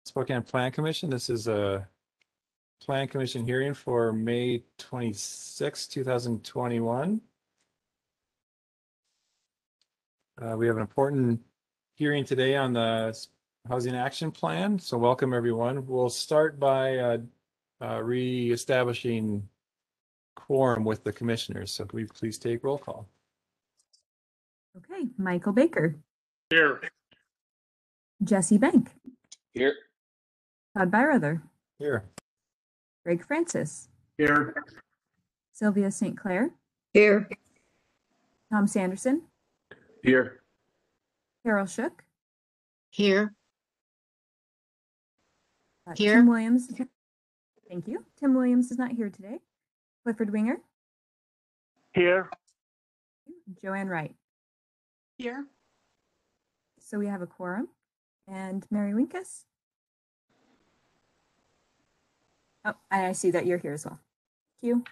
Spokane Plan Commission. This is a Plan Commission hearing for May 26, 2021. We have an important hearing today on the Housing Action Plan. So welcome everyone. We'll start by re-establishing quorum with the commissioners. So can we please take roll call? Okay, Michael Baker. Here. Jesse Bank. Here. Todd Byrather. Here. Greg Francis. Here. Sylvia St. Clair. Here. Tom Sanderson. Here. Carol Shook. Here. Here. Tim Williams. Thank you. Tim Williams is not here today. Clifford Winger. Here. Joanne Wright. Here. So we have a quorum. And Mary Winkus. Oh, I see that you're here as well. Thank you.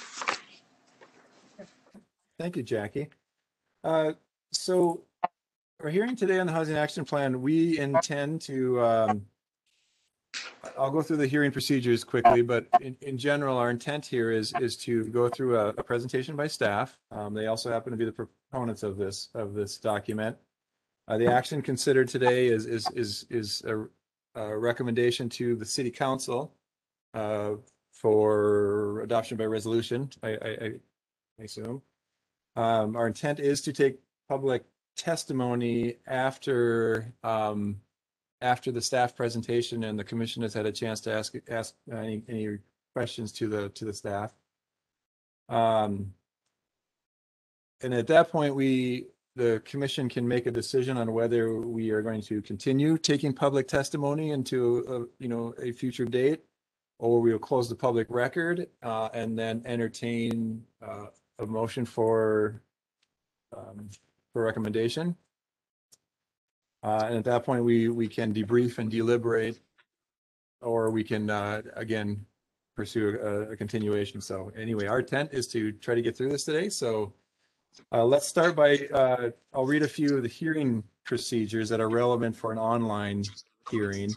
Thank you, Jackie. So we're hearing today on the Housing Action Plan. We intend to, I'll go through the hearing procedures quickly, but in general, our intent here is to go through a presentation by staff. They also happen to be the proponents of this document. The action considered today is a recommendation to the City Council for adoption by resolution, I assume. Our intent is to take public testimony after the staff presentation and the commission has had a chance to ask any questions to the staff. And at that point, the commission can make a decision on whether we are going to continue taking public testimony into a future date, or we will close the public record and then entertain a motion for recommendation. And at that point, we can debrief and deliberate, or we can again pursue a continuation. So anyway, our intent is to try to get through this today. So let's start by I'll read a few of the hearing procedures that are relevant for an online hearing.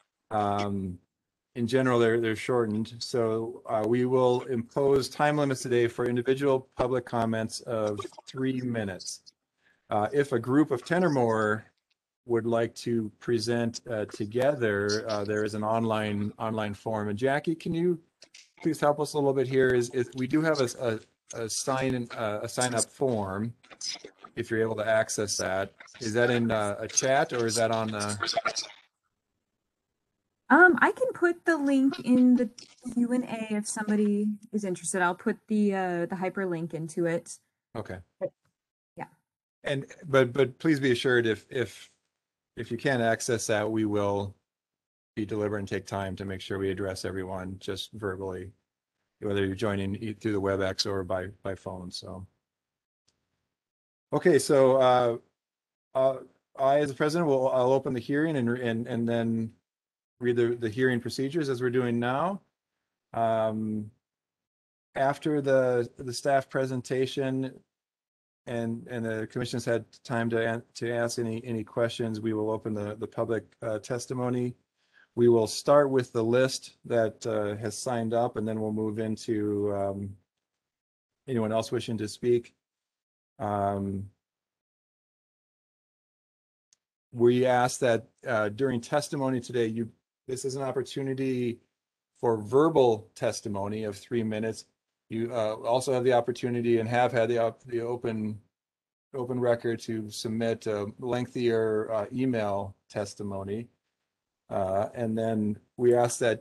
In general, they're shortened. So we will impose time limits today for individual public comments of 3 minutes. If a group of 10 or more would like to present together, there is an online form. And Jackie, can you please help us a little bit here? Is we do have a sign up form. If you're able to access that, is that in a chat or is that on? I can put the link in the Q&A if somebody is interested. I'll put the hyperlink into it. Okay. Yeah. And but please be assured if you can't access that, we will be deliberate and take time to make sure we address everyone just verbally, whether you're joining through the WebEx or by phone. So, okay, so I, as the president, I'll open the hearing and then read the hearing procedures as we're doing now. After the staff presentation and the commission's had time to ask any questions, we will open the public testimony. We will start with the list that has signed up, and then we'll move into anyone else wishing to speak. We ask that during testimony today, this is an opportunity for verbal testimony of 3 minutes. You also have the opportunity and have had the open record to submit a lengthier email testimony. And then we ask that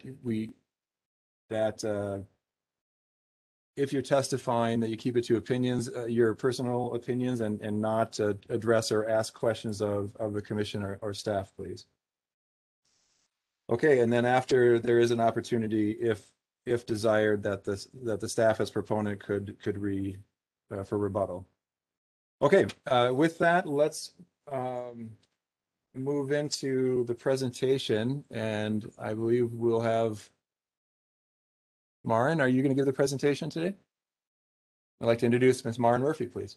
if you're testifying, that you keep it to opinions, your personal opinions, and not address or ask questions of the commission or staff, please. Okay, and then after, there is an opportunity, if desired, that the staff as proponent could read for rebuttal. Okay, with that, let's move into the presentation, and I believe we'll have Maren. Are you going to give the presentation today? I'd like to introduce Ms. Maren Murphy, please.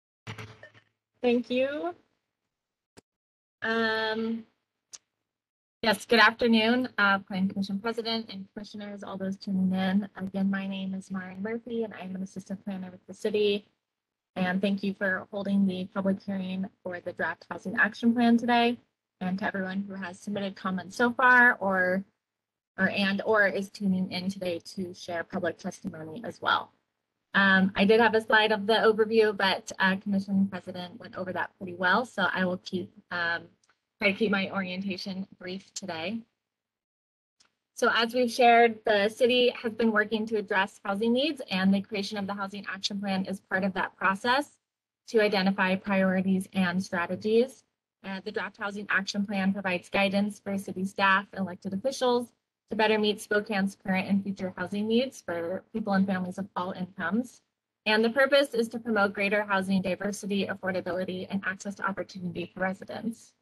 Thank you. Yes, good afternoon, Plan Commission President and Commissioners, all those tuning in. Again, my name is Maren Murphy and I'm an Assistant Planner with the city. And thank you for holding the public hearing for the Draft Housing Action Plan today. And to everyone who has submitted comments so far or is tuning in today to share public testimony as well. I did have a slide of the overview, but Commission President went over that pretty well. So I will try to keep my orientation brief today. So as we've shared, the city has been working to address housing needs, and the creation of the Housing Action Plan is part of that process to identify priorities and strategies. The Draft Housing Action Plan provides guidance for city staff and elected officials to better meet Spokane's current and future housing needs for people and families of all incomes. And the purpose is to promote greater housing diversity, affordability, and access to opportunity for residents.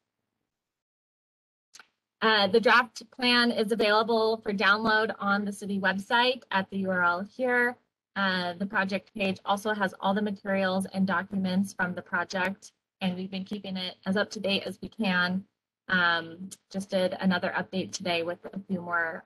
The draft plan is available for download on the city website at the URL here. The project page also has all the materials and documents from the project, and we've been keeping it as up to date as we can. Just did another update today with a few more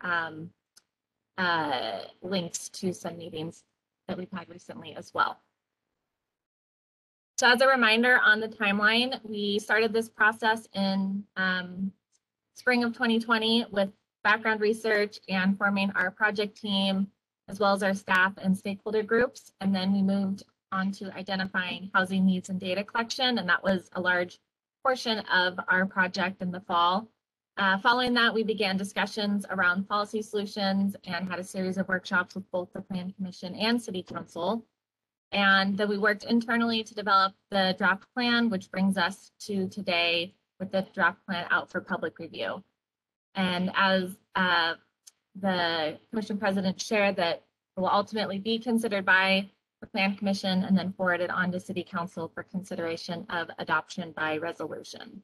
links to some meetings that we've had recently as well. So as a reminder on the timeline, we started this process in spring of 2020 with background research and forming our project team, as well as our staff and stakeholder groups. And then we moved on to identifying housing needs and data collection, and that was a large portion of our project in the fall. Following that, we began discussions around policy solutions and had a series of workshops with both the Plan Commission and City Council. And then we worked internally to develop the draft plan, which brings us to today with the draft plan out for public review. And as the Commission President shared, that it will ultimately be considered by the Plan Commission and then forwarded on to City Council for consideration of adoption by resolution.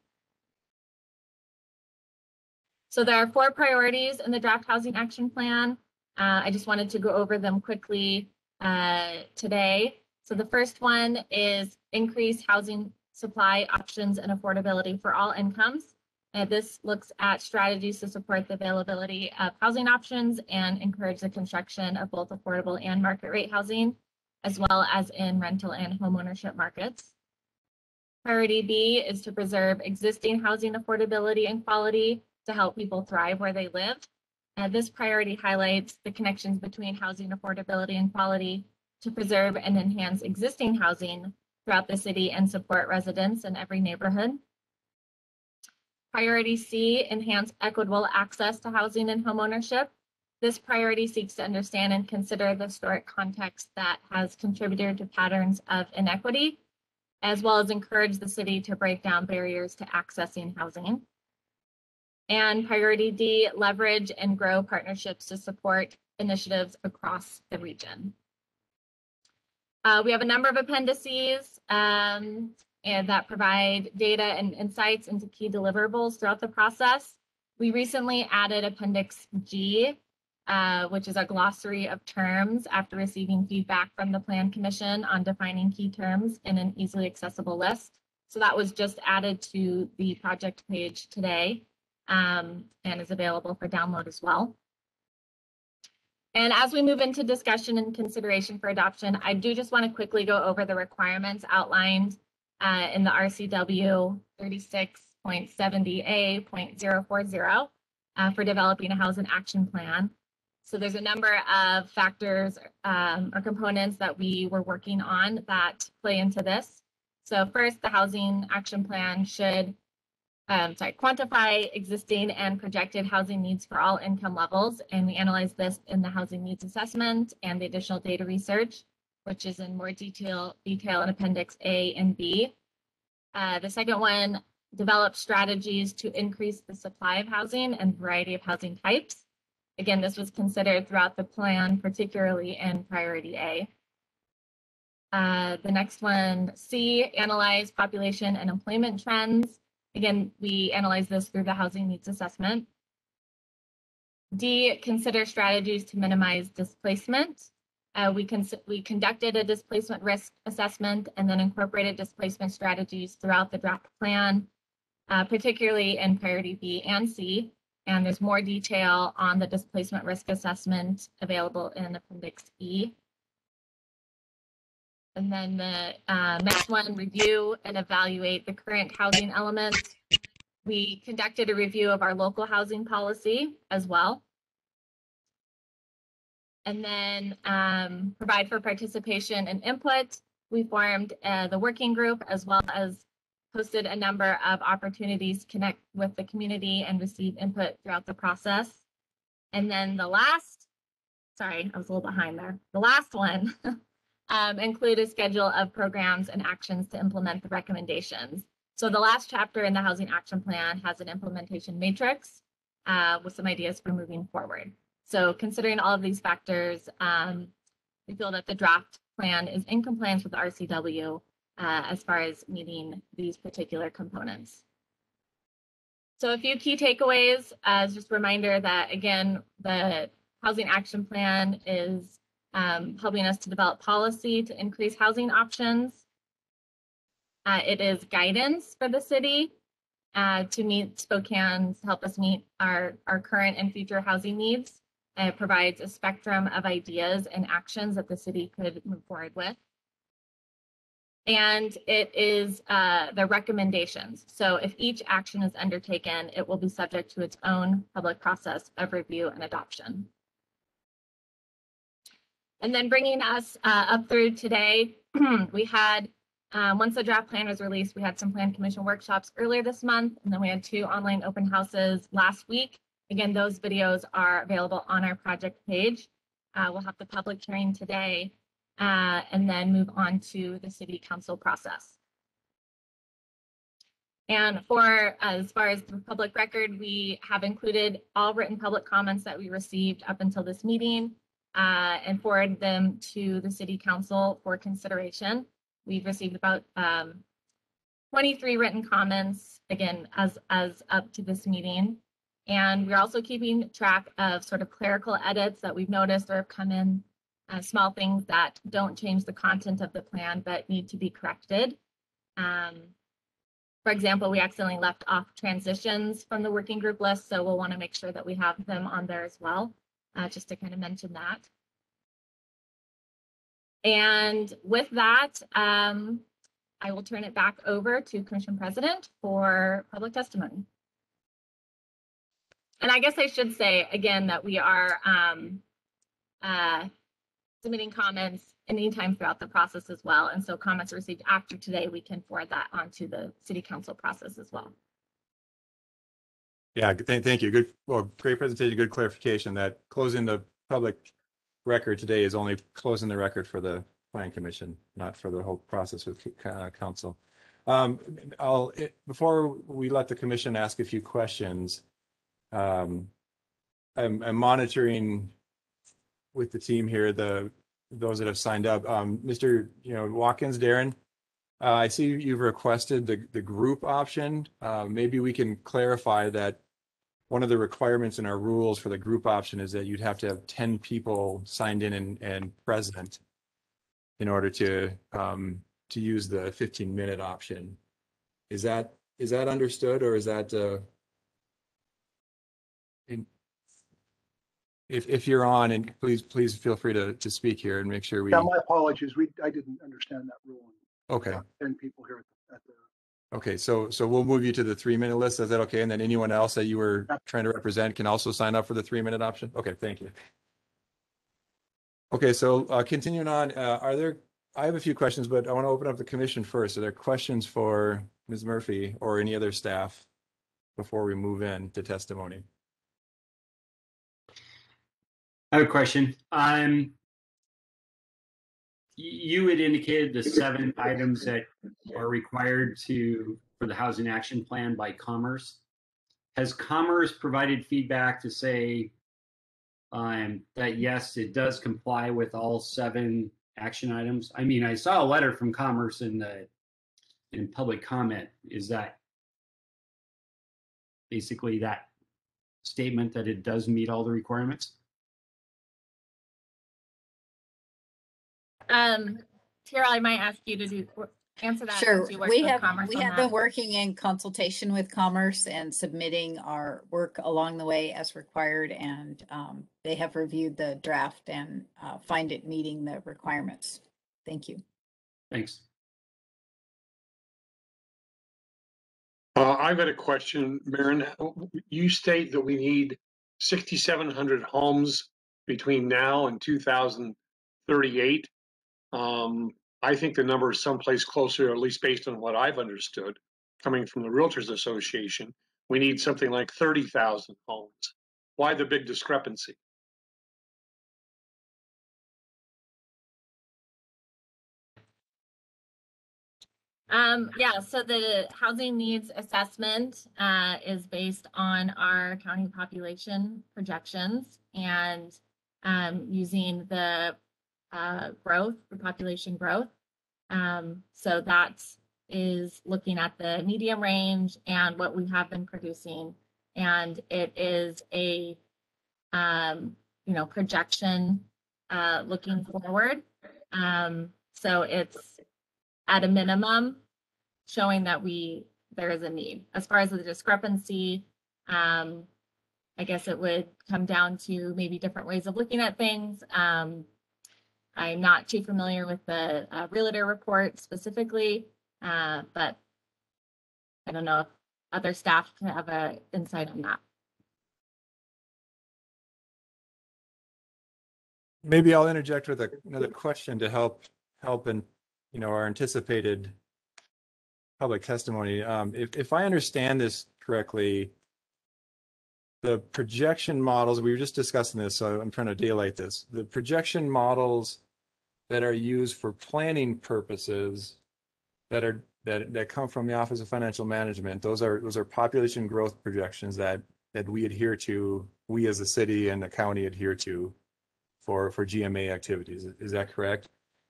So there are 4 priorities in the Draft Housing Action Plan. I just wanted to go over them quickly today. So the first one is increase housing supply options and affordability for all incomes. And this looks at strategies to support the availability of housing options and encourage the construction of both affordable and market rate housing, as well as in rental and homeownership markets. Priority B is to preserve existing housing affordability and quality to help people thrive where they live. And this priority highlights the connections between housing affordability and quality to preserve and enhance existing housing throughout the city and support residents in every neighborhood. Priority C, enhance equitable access to housing and homeownership. This priority seeks to understand and consider the historic context that has contributed to patterns of inequity, as well as encourage the city to break down barriers to accessing housing. And priority D, leverage and grow partnerships to support initiatives across the region. We have a number of appendices and that provide data and insights into key deliverables throughout the process. We recently added Appendix G, which is a glossary of terms after receiving feedback from the Plan Commission on defining key terms in an easily accessible list. So that was just added to the project page today and is available for download as well. And as we move into discussion and consideration for adoption, I do just want to quickly go over the requirements outlined in the RCW 36.70A.040 for developing a housing action plan. So there's a number of factors or components that we were working on that play into this. So first, the housing action plan should quantify existing and projected housing needs for all income levels. And we analyze this in the housing needs assessment and the additional data research, which is in more detail in Appendix A and B. The second one, develop strategies to increase the supply of housing and variety of housing types. Again, this was considered throughout the plan, particularly in Priority A. The next one, C, analyze population and employment trends. Again, we analyze this through the housing needs assessment. D, consider strategies to minimize displacement. We conducted a displacement risk assessment and then incorporated displacement strategies throughout the draft plan, particularly in Priority B and C. And there's more detail on the displacement risk assessment available in Appendix E. And then the next one, review and evaluate the current housing elements. We conducted a review of our local housing policy as well. And then provide for participation and input. We formed the working group as well as posted a number of opportunities to connect with the community and receive input throughout the process. And then the last, sorry, I was a little behind there. The last one include a schedule of programs and actions to implement the recommendations. So the last chapter in the Housing Action Plan has an implementation matrix with some ideas for moving forward. So considering all of these factors, we feel that the draft plan is in compliance with the RCW as far as meeting these particular components. So a few key takeaways as just a reminder that, again, the Housing Action Plan is helping us to develop policy to increase housing options. It is guidance for the city to meet Spokane's, help us meet our current and future housing needs. It provides a spectrum of ideas and actions that the city could move forward with. And it is the recommendations. So if each action is undertaken, it will be subject to its own public process of review and adoption. And then bringing us up through today, we had, once the draft plan was released, we had some plan commission workshops earlier this month, and then we had 2 online open houses last week. Again, those videos are available on our project page. We'll have the public hearing today and then move on to the city council process. And for as far as the public record, we have included all written public comments that we received up until this meeting and forwarded them to the city council for consideration. We've received about 23 written comments, again, as up to this meeting. And we're also keeping track of sort of clerical edits that we've noticed or have come in, small things that don't change the content of the plan but need to be corrected. For example, we accidentally left off transitions from the working group list, so we'll want to make sure that we have them on there as well, just to kind of mention that. And with that, I will turn it back over to Commission President for public testimony. And I guess I should say again that we are submitting comments anytime throughout the process as well. And so comments received after today, we can forward that onto the city council process as well. Yeah, thank you. Good, well, great presentation, good clarification that closing the public record today is only closing the record for the plan commission, not for the whole process with council. Before we let the commission ask a few questions, I'm monitoring with the team here, those that have signed up. Mr. Watkins, Darren, I see you've requested the group option. Maybe we can clarify that one of the requirements in our rules for the group option is that you'd have to have 10 people signed in and present in order to use the 15-minute option. Is that understood, or is that if you're on, and please feel free to speak here and make sure we. Yeah, my apologies. I didn't understand that rule. Okay. 10 people here at the. Okay, so we'll move you to the 3-minute list. Is that okay? And then anyone else that you were trying to represent can also sign up for the 3-minute option. Okay, thank you. Okay, so continuing on, I have a few questions, but I want to open up the commission first. Are there questions for Ms. Murphy or any other staff before we move in to testimony? I have a question. You had indicated the 7 items that are required for the housing action plan by Commerce. Has Commerce provided feedback to say that yes, it does comply with all 7 action items? I mean, I saw a letter from Commerce in public comment. Is that basically that statement that it does meet all the requirements? Tara, I might ask you to do answer that Sure. since you work We with have, Commerce we on have that? been working in consultation with Commerce and submitting our work along the way as required. And they have reviewed the draft and find it meeting the requirements. Thank you. Thanks. I've got a question, Maren. You state that we need 6,700 homes between now and 2038. I think the number is someplace closer, at least based on what I've understood, coming from the Realtors Association. We need something like 30,000 homes. Why the big discrepancy? Yeah, so the housing needs assessment is based on our county population projections and using the growth, the population growth. So that is looking at the medium range and what we have been producing. And it is a, projection looking forward. So it's at a minimum showing that there is a need. As far as the discrepancy, I guess it would come down to maybe different ways of looking at things. I'm not too familiar with the realtor report specifically, but I don't know if other staff have an insight on that. Maybe I'll interject with another question to help in, our anticipated public testimony. If I understand this correctly, the projection models, we were just discussing this, so I'm trying to daylight this. The projection models that are used for planning purposes that come from the Office of Financial Management, those are population growth projections that we adhere to, we as a city and the county adhere to for GMA activities. Is that correct?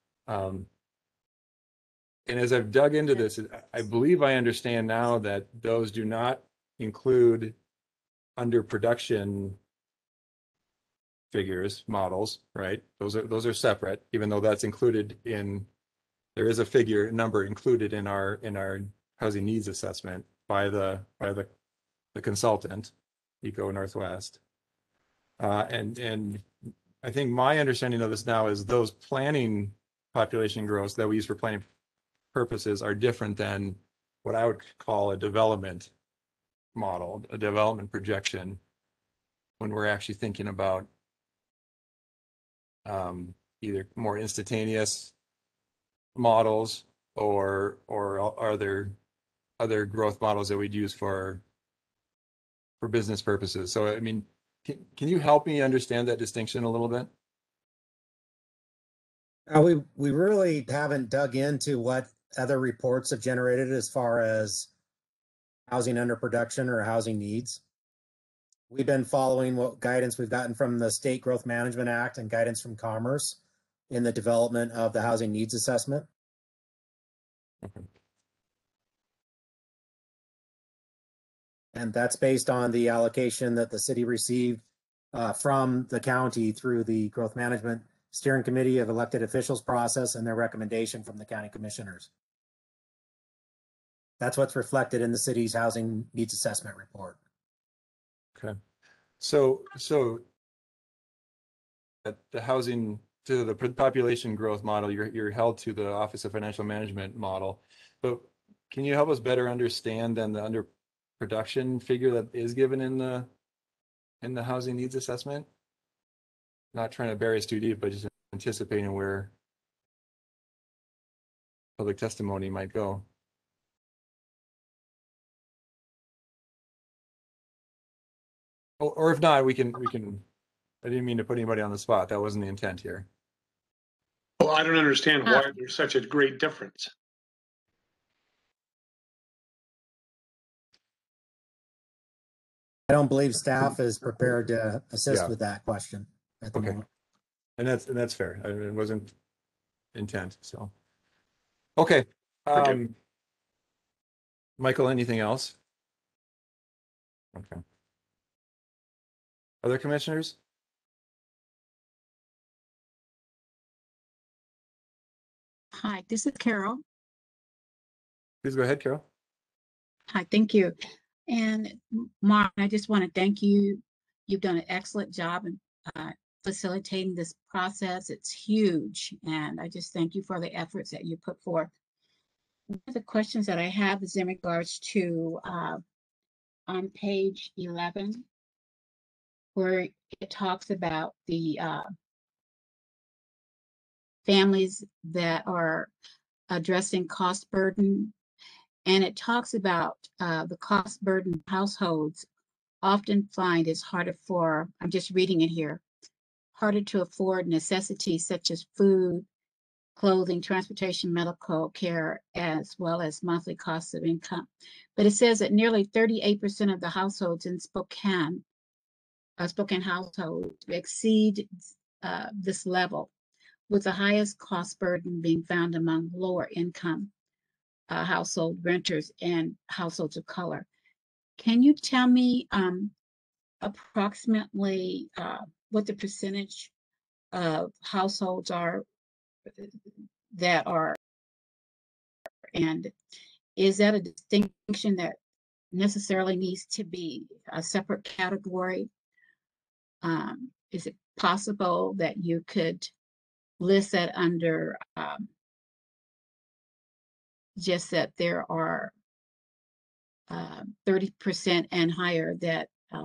And as I've dug into this, I believe I understand now that those do not include under production figures, models, right? Those are separate, even though that's included in, there is a number included in our housing needs assessment by the consultant, Eco Northwest. And I think my understanding of this now is those planning population growths that we use for planning purposes are different than what I would call a development model, a development projection, when we're actually thinking about either more instantaneous models or other growth models that we'd use for business purposes. So, I mean, can you help me understand that distinction a little bit? We really haven't dug into what other reports have generated as far as housing under production or housing needs. We've been following what guidance we've gotten from the State Growth Management Act and guidance from Commerce in the development of the housing needs assessment. Okay. And that's based on the allocation that the city received from the county through the Growth Management Steering Committee of Elected Officials process and their recommendation from the county commissioners. That's what's reflected in the city's housing needs assessment report. Okay. So the housing, to the population growth model, you're held to the Office of Financial Management model, but can you help us better understand then the under production figure that is given in the housing needs assessment? Not trying to bury us too deep, but just anticipating where public testimony might go. Or if not, we can, I didn't mean to put anybody on the spot. That wasn't the intent here. Well, I don't understand why there's such a great difference. I don't believe staff is prepared to assist Yeah. with that question at the Okay. moment. And that's fair. I mean, it wasn't intent, so. Okay. Okay. Michael, anything else? Okay. Other commissioners? Hi, this is Carol. Please go ahead, Carol. Hi, thank you. And Mark, I just want to thank you. You've done an excellent job in facilitating this process. It's huge. And I just thank you for the efforts that you put forth. One of the questions that I have is in regards to on page 11, where it talks about the families that are addressing cost burden. And it talks about the cost burden households often find it's harder for, I'm just reading it here, harder to afford necessities such as food, clothing, transportation, medical care, as well as monthly costs of income. But it says that nearly 38% of the households in Spokane households exceed this level, with the highest cost burden being found among lower income household renters and households of color. Can you tell me approximately what the percentage of households are that are, and is that a distinction that necessarily needs to be a separate category? Is it possible that you could list that under just that there are 30% and higher that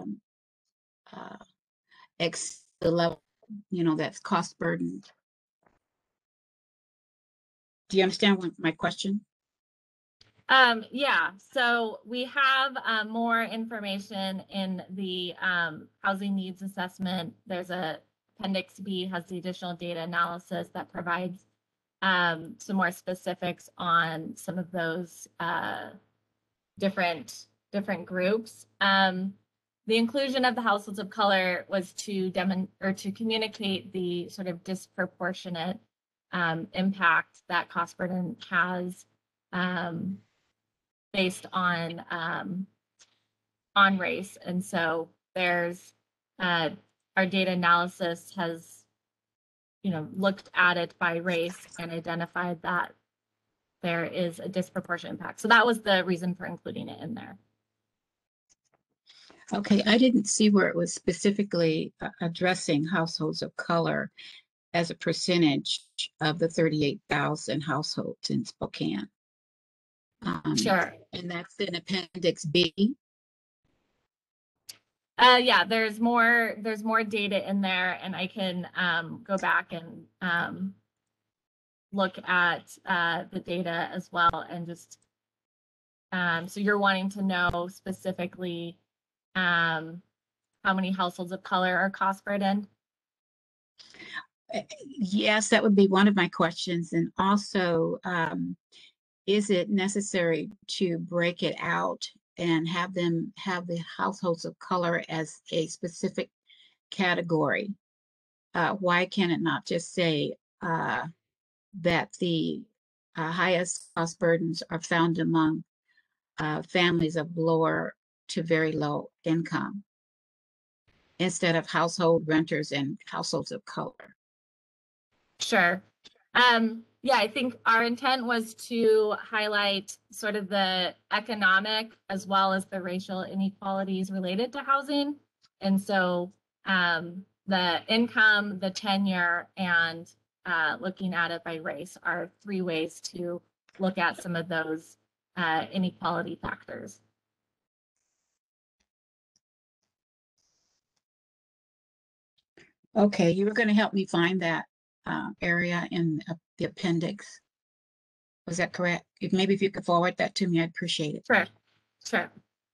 exceed the level, that's cost burdened? Do you understand my question? Yeah, so we have more information in the housing needs assessment. There's a Appendix B has the additional data analysis that provides some more specifics on some of those different groups. The inclusion of the households of color was to communicate the sort of disproportionate impact that cost burden has based on race. And so there's our data analysis has looked at it by race and identified that there is a disproportionate impact. So that was the reason for including it in there. Okay, I didn't see where it was specifically addressing households of color as a percentage of the 38,000 households in Spokane. Sure. And that's in Appendix B. Yeah, there's more data in there, and I can go back and look at the data as well, and just so you're wanting to know specifically how many households of color are cost burdened? Yes, that would be one of my questions. And also, is it necessary to break it out and have them have the households of color as a specific category? Why can it not just say that the highest cost burdens are found among families of lower to very low income, instead of household renters and households of color? Sure. Yeah, I think our intent was to highlight sort of the economic as well as the racial inequalities related to housing. And so the income, the tenure, and looking at it by race are three ways to look at some of those inequality factors. Okay, you were going to help me find that area in the appendix. Was that correct? Maybe if you could forward that to me, I'd appreciate it. Sure, sure.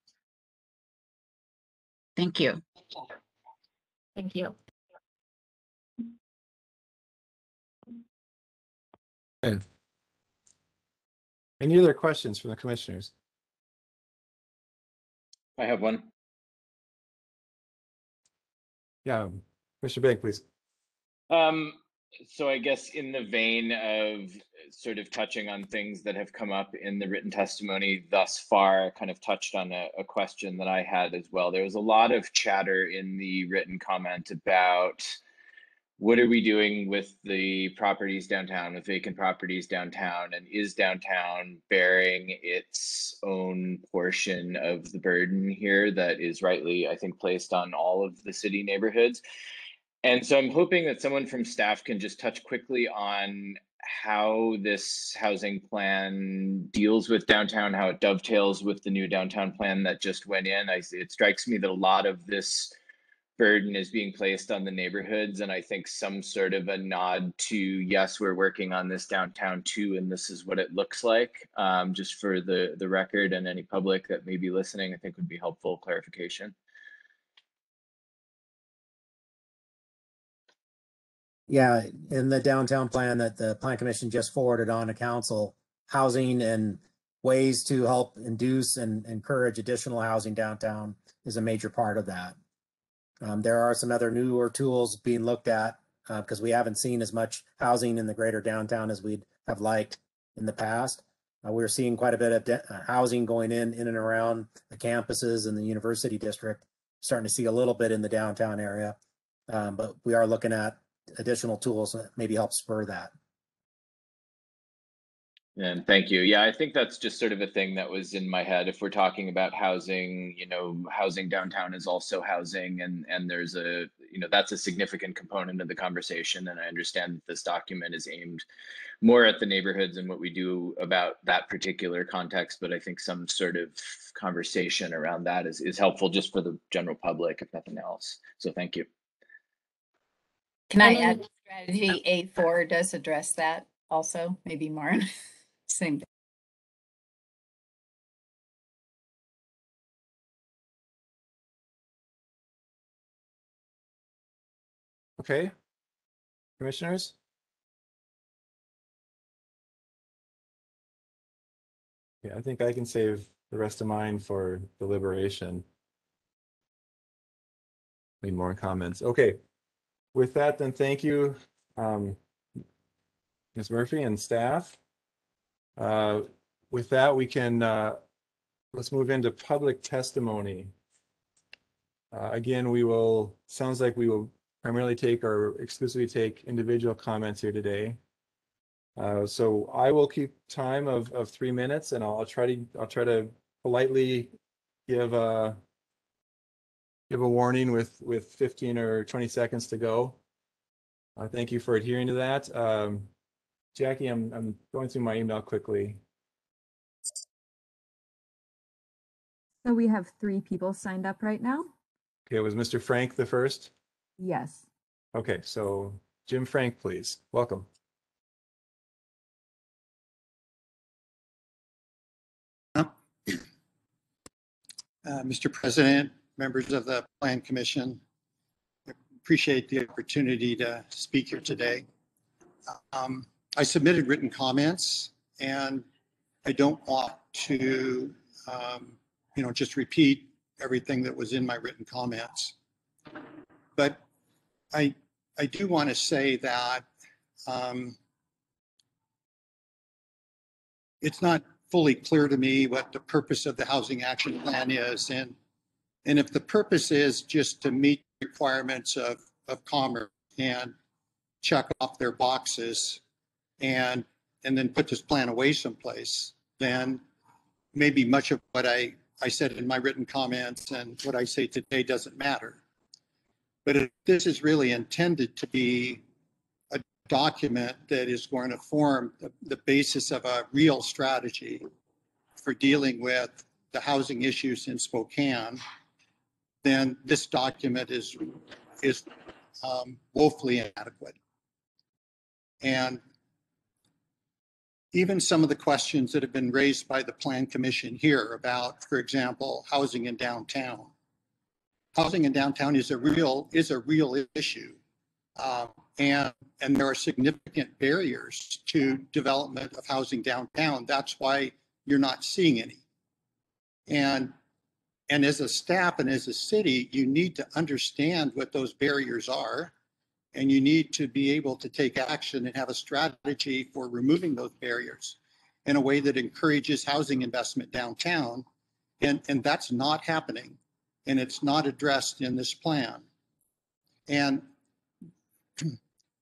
Thank you. Thank you. And any other questions from the commissioners? I have one. Yeah, Mr. Bank, please. So I guess in the vein of sort of touching on things that have come up in the written testimony thus far, kind of touched on a question that I had as well. There was a lot of chatter in the written comment about what are we doing with the properties downtown, with vacant properties downtown, and is downtown bearing its own portion of the burden here that is rightly, I think, placed on all of the city neighborhoods? And so I'm hoping that someone from staff can just touch quickly on how this housing plan deals with downtown, how it dovetails with the new downtown plan that just went in. It strikes me that a lot of this burden is being placed on the neighborhoods, and I think some sort of a nod to, yes, we're working on this downtown too, and this is what it looks like, just for the record and any public that may be listening, I think would be helpful clarification. Yeah, in the downtown plan that the Plan Commission just forwarded on to council, housing and ways to help induce and encourage additional housing downtown is a major part of that. There are some other newer tools being looked at because we haven't seen as much housing in the greater downtown as we'd have liked in the past. We're seeing quite a bit of housing going in and around the campuses and the university district, starting to see a little bit in the downtown area. But we are looking at additional tools that maybe help spur that. And thank you. Yeah, I think that's just sort of a thing that was in my head. If we're talking about housing, you know, housing downtown is also housing, and there's a, you know, that's a significant component of the conversation. And I understand that this document is aimed more at the neighborhoods and what we do about that particular context. But I think some sort of conversation around that is helpful just for the general public, if nothing else. So thank you. Can I add strategy A4 does address that also, maybe Maren? Same thing. Okay, commissioners? Yeah, I think I can save the rest of mine for deliberation. Need more comments. Okay, with that, then thank you, Ms. Murphy and staff. With that, we can let's move into public testimony. Again, we will, sounds like we will primarily take or exclusively take individual comments here today. So I will keep time of 3 minutes, and I'll try to politely give a warning with 15 or 20 seconds to go. Thank you for adhering to that. Jackie, I'm going through my email quickly. So we have 3 people signed up right now? Okay, was Mr. Frank the first? Yes. Okay, so Jim Frank, please. Welcome. Mr. President, members of the Plan Commission, I appreciate the opportunity to speak here today. I submitted written comments, and I don't want to, just repeat everything that was in my written comments. But I do want to say that it's not fully clear to me what the purpose of the Housing Action Plan is. And if the purpose is just to meet requirements of Commerce and check off their boxes and then put this plan away someplace, then maybe much of what I said in my written comments and what I say today doesn't matter. But if this is really intended to be a document that is going to form the basis of a real strategy for dealing with the housing issues in Spokane, then this document is woefully inadequate. And even some of the questions that have been raised by the Plan Commission here about, for example, housing in downtown. Housing in downtown is a real issue, and there are significant barriers to development of housing downtown. That's why you're not seeing any. And as a staff and as a city, you need to understand what those barriers are, and you need to be able to take action and have a strategy for removing those barriers in a way that encourages housing investment downtown. And that's not happening, and it's not addressed in this plan. And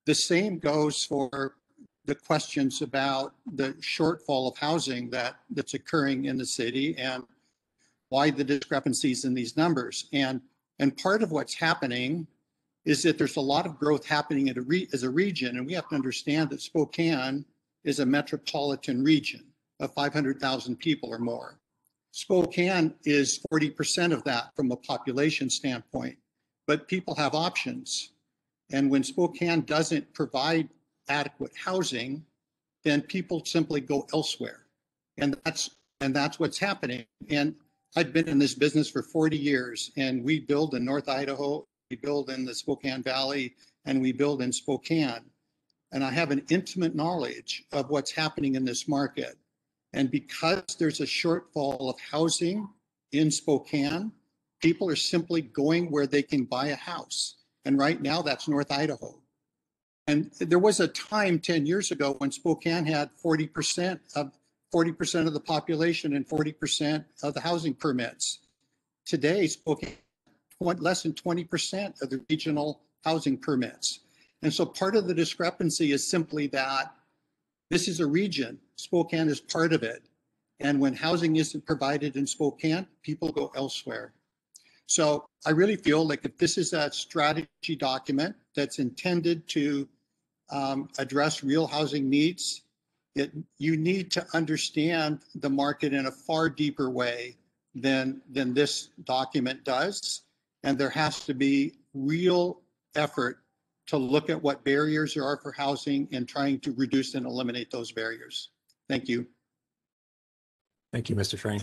The same goes for the questions about the shortfall of housing that's occurring in the city and why the discrepancies in these numbers. And part of what's happening is that there's a lot of growth happening as a region, and we have to understand that Spokane is a metropolitan region of 500,000 people or more. Spokane is 40% of that from a population standpoint, but people have options. And when Spokane doesn't provide adequate housing, then people simply go elsewhere. And that's what's happening. And I've been in this business for 40 years, and we build in North Idaho, we build in the Spokane Valley, and we build in Spokane. And I have an intimate knowledge of what's happening in this market. And because there's a shortfall of housing in Spokane, people are simply going where they can buy a house. And right now that's North Idaho. And there was a time 10 years ago when Spokane had 40% of the population and 40% of the housing permits. Today, Spokane less than 20% of the regional housing permits. And so part of the discrepancy is simply that this is a region. Spokane is part of it. And when housing isn't provided in Spokane, people go elsewhere. So I really feel like if this is a strategy document that's intended to address real housing needs, you need to understand the market in a far deeper way than this document does. And there has to be real effort to look at what barriers there are for housing and trying to reduce and eliminate those barriers. Thank you. Thank you, Mr. Frank.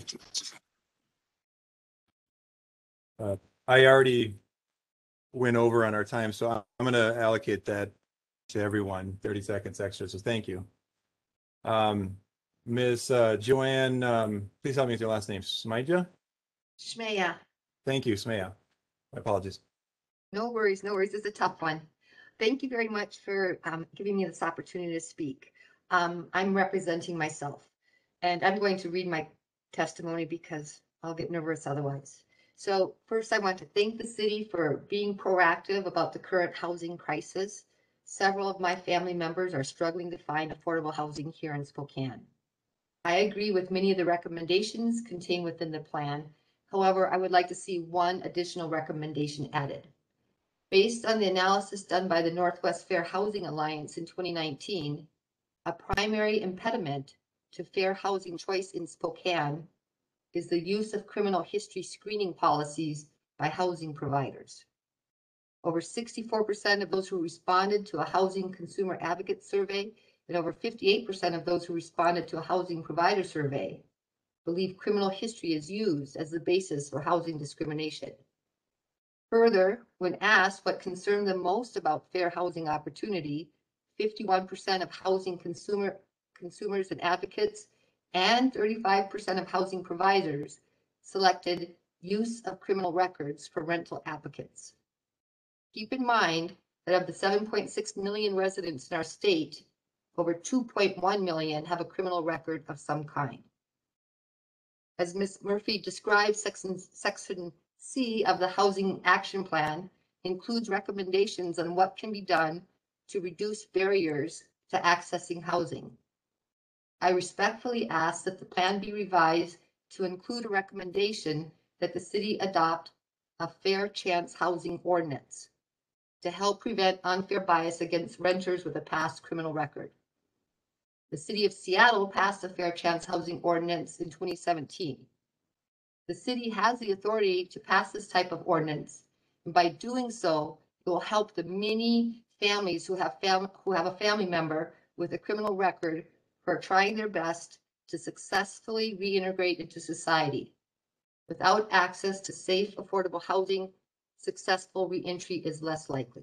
I already went over on our time, so I'm going to allocate that to everyone, 30 seconds extra, so thank you. Ms. Joanne, please help me with your last name. Smija? Shmeya. Thank you, Smaya. My apologies. No worries, no worries. It's a tough one. Thank you very much for giving me this opportunity to speak. I'm representing myself, and I'm going to read my testimony because I'll get nervous otherwise. So first, I want to thank the city for being proactive about the current housing crisis. Several of my family members are struggling to find affordable housing here in Spokane. I agree with many of the recommendations contained within the plan. However, I would like to see one additional recommendation added. Based on the analysis done by the Northwest Fair Housing Alliance in 2019, a primary impediment to fair housing choice in Spokane is the use of criminal history screening policies by housing providers. Over 64% of those who responded to a housing consumer advocate survey and over 58% of those who responded to a housing provider survey believe criminal history is used as the basis for housing discrimination. Further, when asked what concerned them most about fair housing opportunity, 51% of housing consumers and advocates and 35% of housing providers selected use of criminal records for rental applicants. Keep in mind that of the 7.6 million residents in our state, over 2.1 million have a criminal record of some kind. As Ms. Murphy described, Section C of the Housing Action Plan includes recommendations on what can be done to reduce barriers to accessing housing. I respectfully ask that the plan be revised to include a recommendation that the city adopt a fair chance housing ordinance to help prevent unfair bias against renters with a past criminal record. The city of Seattle passed a fair chance housing ordinance in 2017. The city has the authority to pass this type of ordinance, and by doing so, it will help the many families who have a family member with a criminal record who are trying their best to successfully reintegrate into society. Without access to safe, affordable housing, successful reentry is less likely.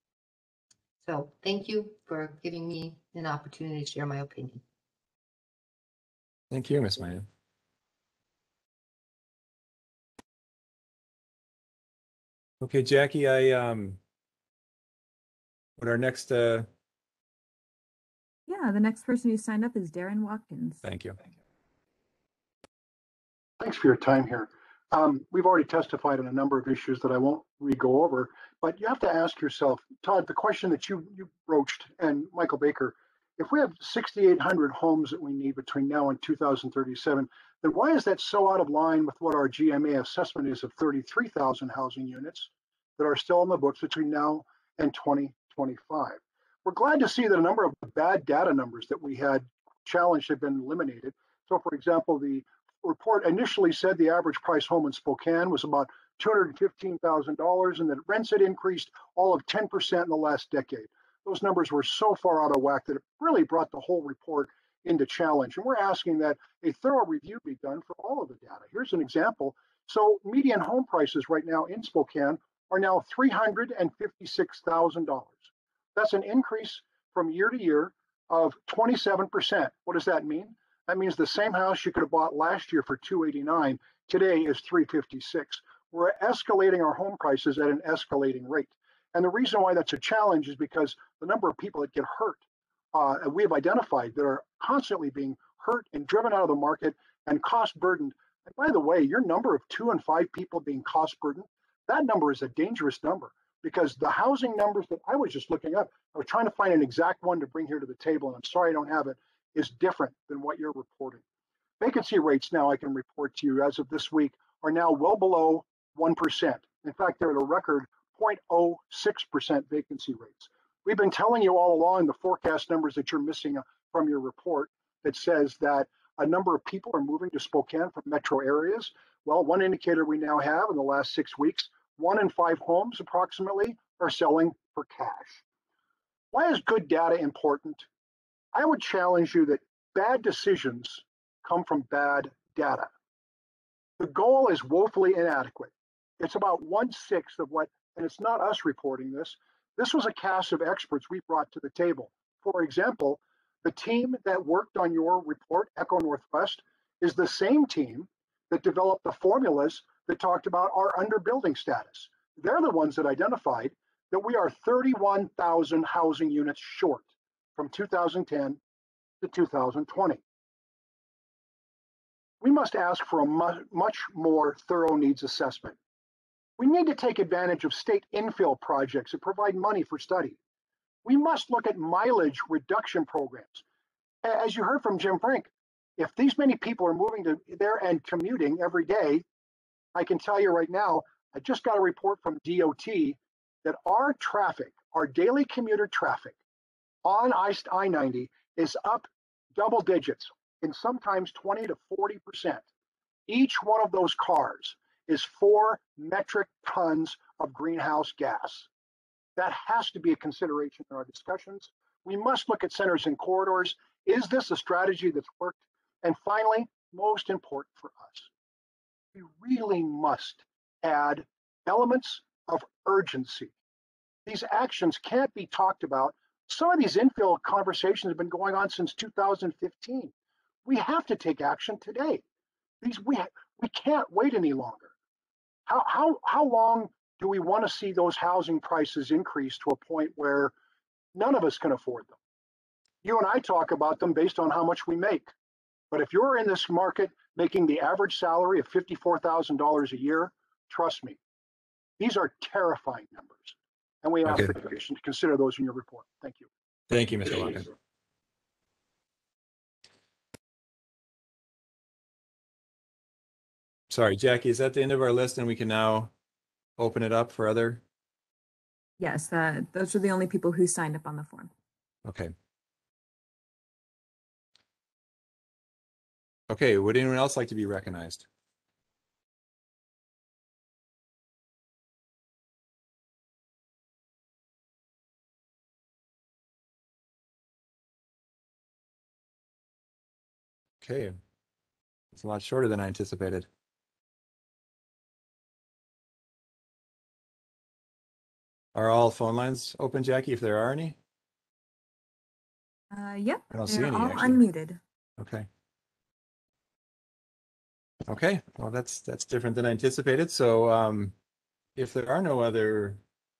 So thank you for giving me an opportunity to share my opinion. Thank you, Ms. Maya. Okay, Jackie, what our next, Yeah, the next person who signed up is Darren Watkins. thank you. Thanks for your time here. We've already testified on a number of issues that I won't re-go over, but you have to ask yourself, Todd, the question that you broached, and Michael Baker, if we have 6,800 homes that we need between now and 2037, then why is that so out of line with what our GMA assessment is of 33,000 housing units that are still in the books between now and 2025? We're glad to see that a number of bad data numbers that we had challenged have been eliminated. So for example, the report initially said the average price home in Spokane was about $215,000 and that rents had increased all of 10% in the last decade. Those numbers were so far out of whack that it really brought the whole report into challenge. And we're asking that a thorough review be done for all of the data. Here's an example. So median home prices right now in Spokane are now $356,000. That's an increase from year to year of 27%. What does that mean? That means the same house you could have bought last year for $289 today is $356. We're escalating our home prices at an escalating rate. And the reason why that's a challenge is because the number of people that get hurt, we have identified that are constantly being hurt and driven out of the market and cost burdened. And by the way, your number of 2 and 5 people being cost burdened, that number is a dangerous number because the housing numbers that I was just looking up, I was trying to find an exact one to bring here to the table, and I'm sorry I don't have it, is different than what you're reporting. Vacancy rates now I can report to you as of this week are now well below 1%. In fact, they're at a record 0.06% vacancy rates. We've been telling you all along the forecast numbers that you're missing from your report that says that a number of people are moving to Spokane from metro areas. Well, one indicator we now have in the last 6 weeks, 1 in 5 homes approximately are selling for cash. Why is good data important? I would challenge you that bad decisions come from bad data. The goal is woefully inadequate. It's about 1/6 of what, and it's not us reporting this. This was a cast of experts we brought to the table. For example, the team that worked on your report, Echo Northwest, is the same team that developed the formulas that talked about our underbuilding status. They're the ones that identified that we are 31,000 housing units short from 2010 to 2020. We must ask for a much more thorough needs assessment. We need to take advantage of state infill projects that provide money for study. We must look at mileage reduction programs. As you heard from Jim Frank, if these many people are moving to there and commuting every day, I can tell you right now, I just got a report from DOT that our traffic, our daily commuter traffic on I-90 is up double digits and sometimes 20 to 40%. Each one of those cars is 4 metric tons of greenhouse gas. That has to be a consideration in our discussions. We must look at centers and corridors. Is this a strategy that's worked? And finally, most important for us, we really must add elements of urgency. These actions can't be talked about. Some of these infill conversations have been going on since 2015. We have to take action today. We can't wait any longer. How long do we want to see those housing prices increase to a point where none of us can afford them? You and I talk about them based on how much we make. But if you're in this market making the average salary of $54,000 a year, trust me, these are terrifying numbers. And we ask the Commission to consider those in your report. Thank you. Thank you, Mr. Larkin. Sorry, Jackie, is that the end of our list and we can now open it up for other? Yes, those are the only people who signed up on the form. Okay. Okay, would anyone else like to be recognized? Okay, it's a lot shorter than I anticipated. Are all phone lines open, Jackie, if there are any? Yep, I don't see they're any, all actually. unmuted. Okay. Okay, well, that's different than I anticipated. So if there are no other,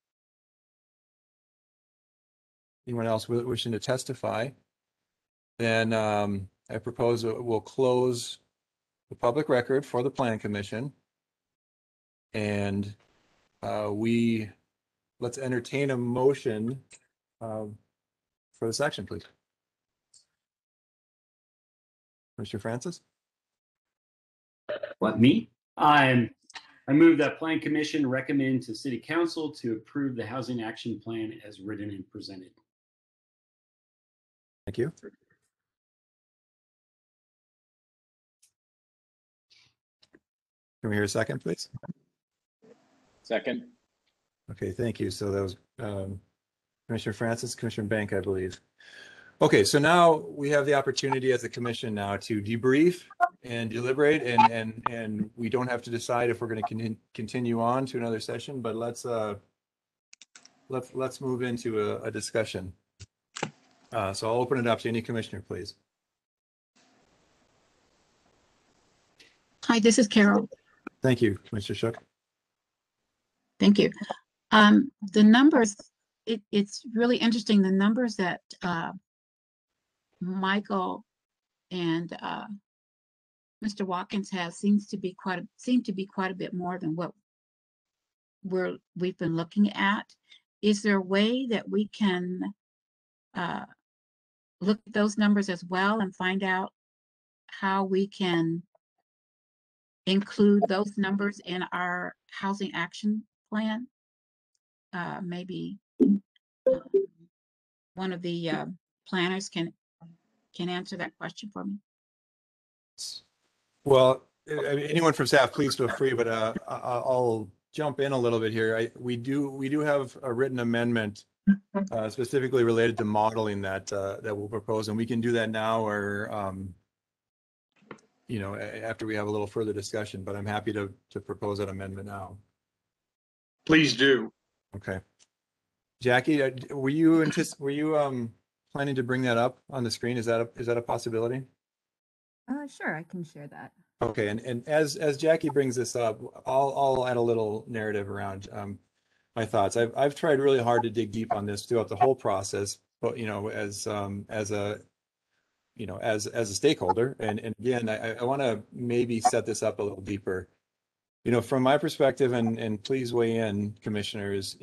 anyone else wishing to testify, then I propose we'll close the public record for the Plan Commission. And let's entertain a motion for the section, please. Mr. Francis? What, me? I move that Plan Commission recommend to City Council to approve the Housing Action Plan as written and presented. Thank you. Can we hear a second, please? Second. Okay, thank you. So that was Commissioner Francis, Commissioner Bank, I believe. Okay, so now we have the opportunity as a commission now to debrief and deliberate, and we don't have to decide if we're going to continue on to another session, but let's move into a discussion. So I'll open it up to any commissioner, please. Hi, this is Carol. Thank you, Commissioner Shook. Thank you. The numbers, it's really interesting. The numbers that Michael and Mr. Watkins have seem to be quite a bit more than what we've been looking at. Is there a way that we can look at those numbers as well and find out how we can include those numbers in our housing action plan? Maybe one of the planners can answer that question for me. Well, I mean, anyone from staff, please feel free, but I'll jump in a little bit here. We do have a written amendment specifically related to modeling that we'll propose, and we can do that now or after we have a little further discussion, but I'm happy to propose that amendment now. Please do. Okay. Jackie, were you planning to bring that up on the screen? Is that a possibility? Sure, I can share that. Okay, and as Jackie brings this up, I'll add a little narrative around my thoughts. I've tried really hard to dig deep on this throughout the whole process, but as a stakeholder, and again, I want to maybe set this up a little deeper. From my perspective, and please weigh in, commissioners.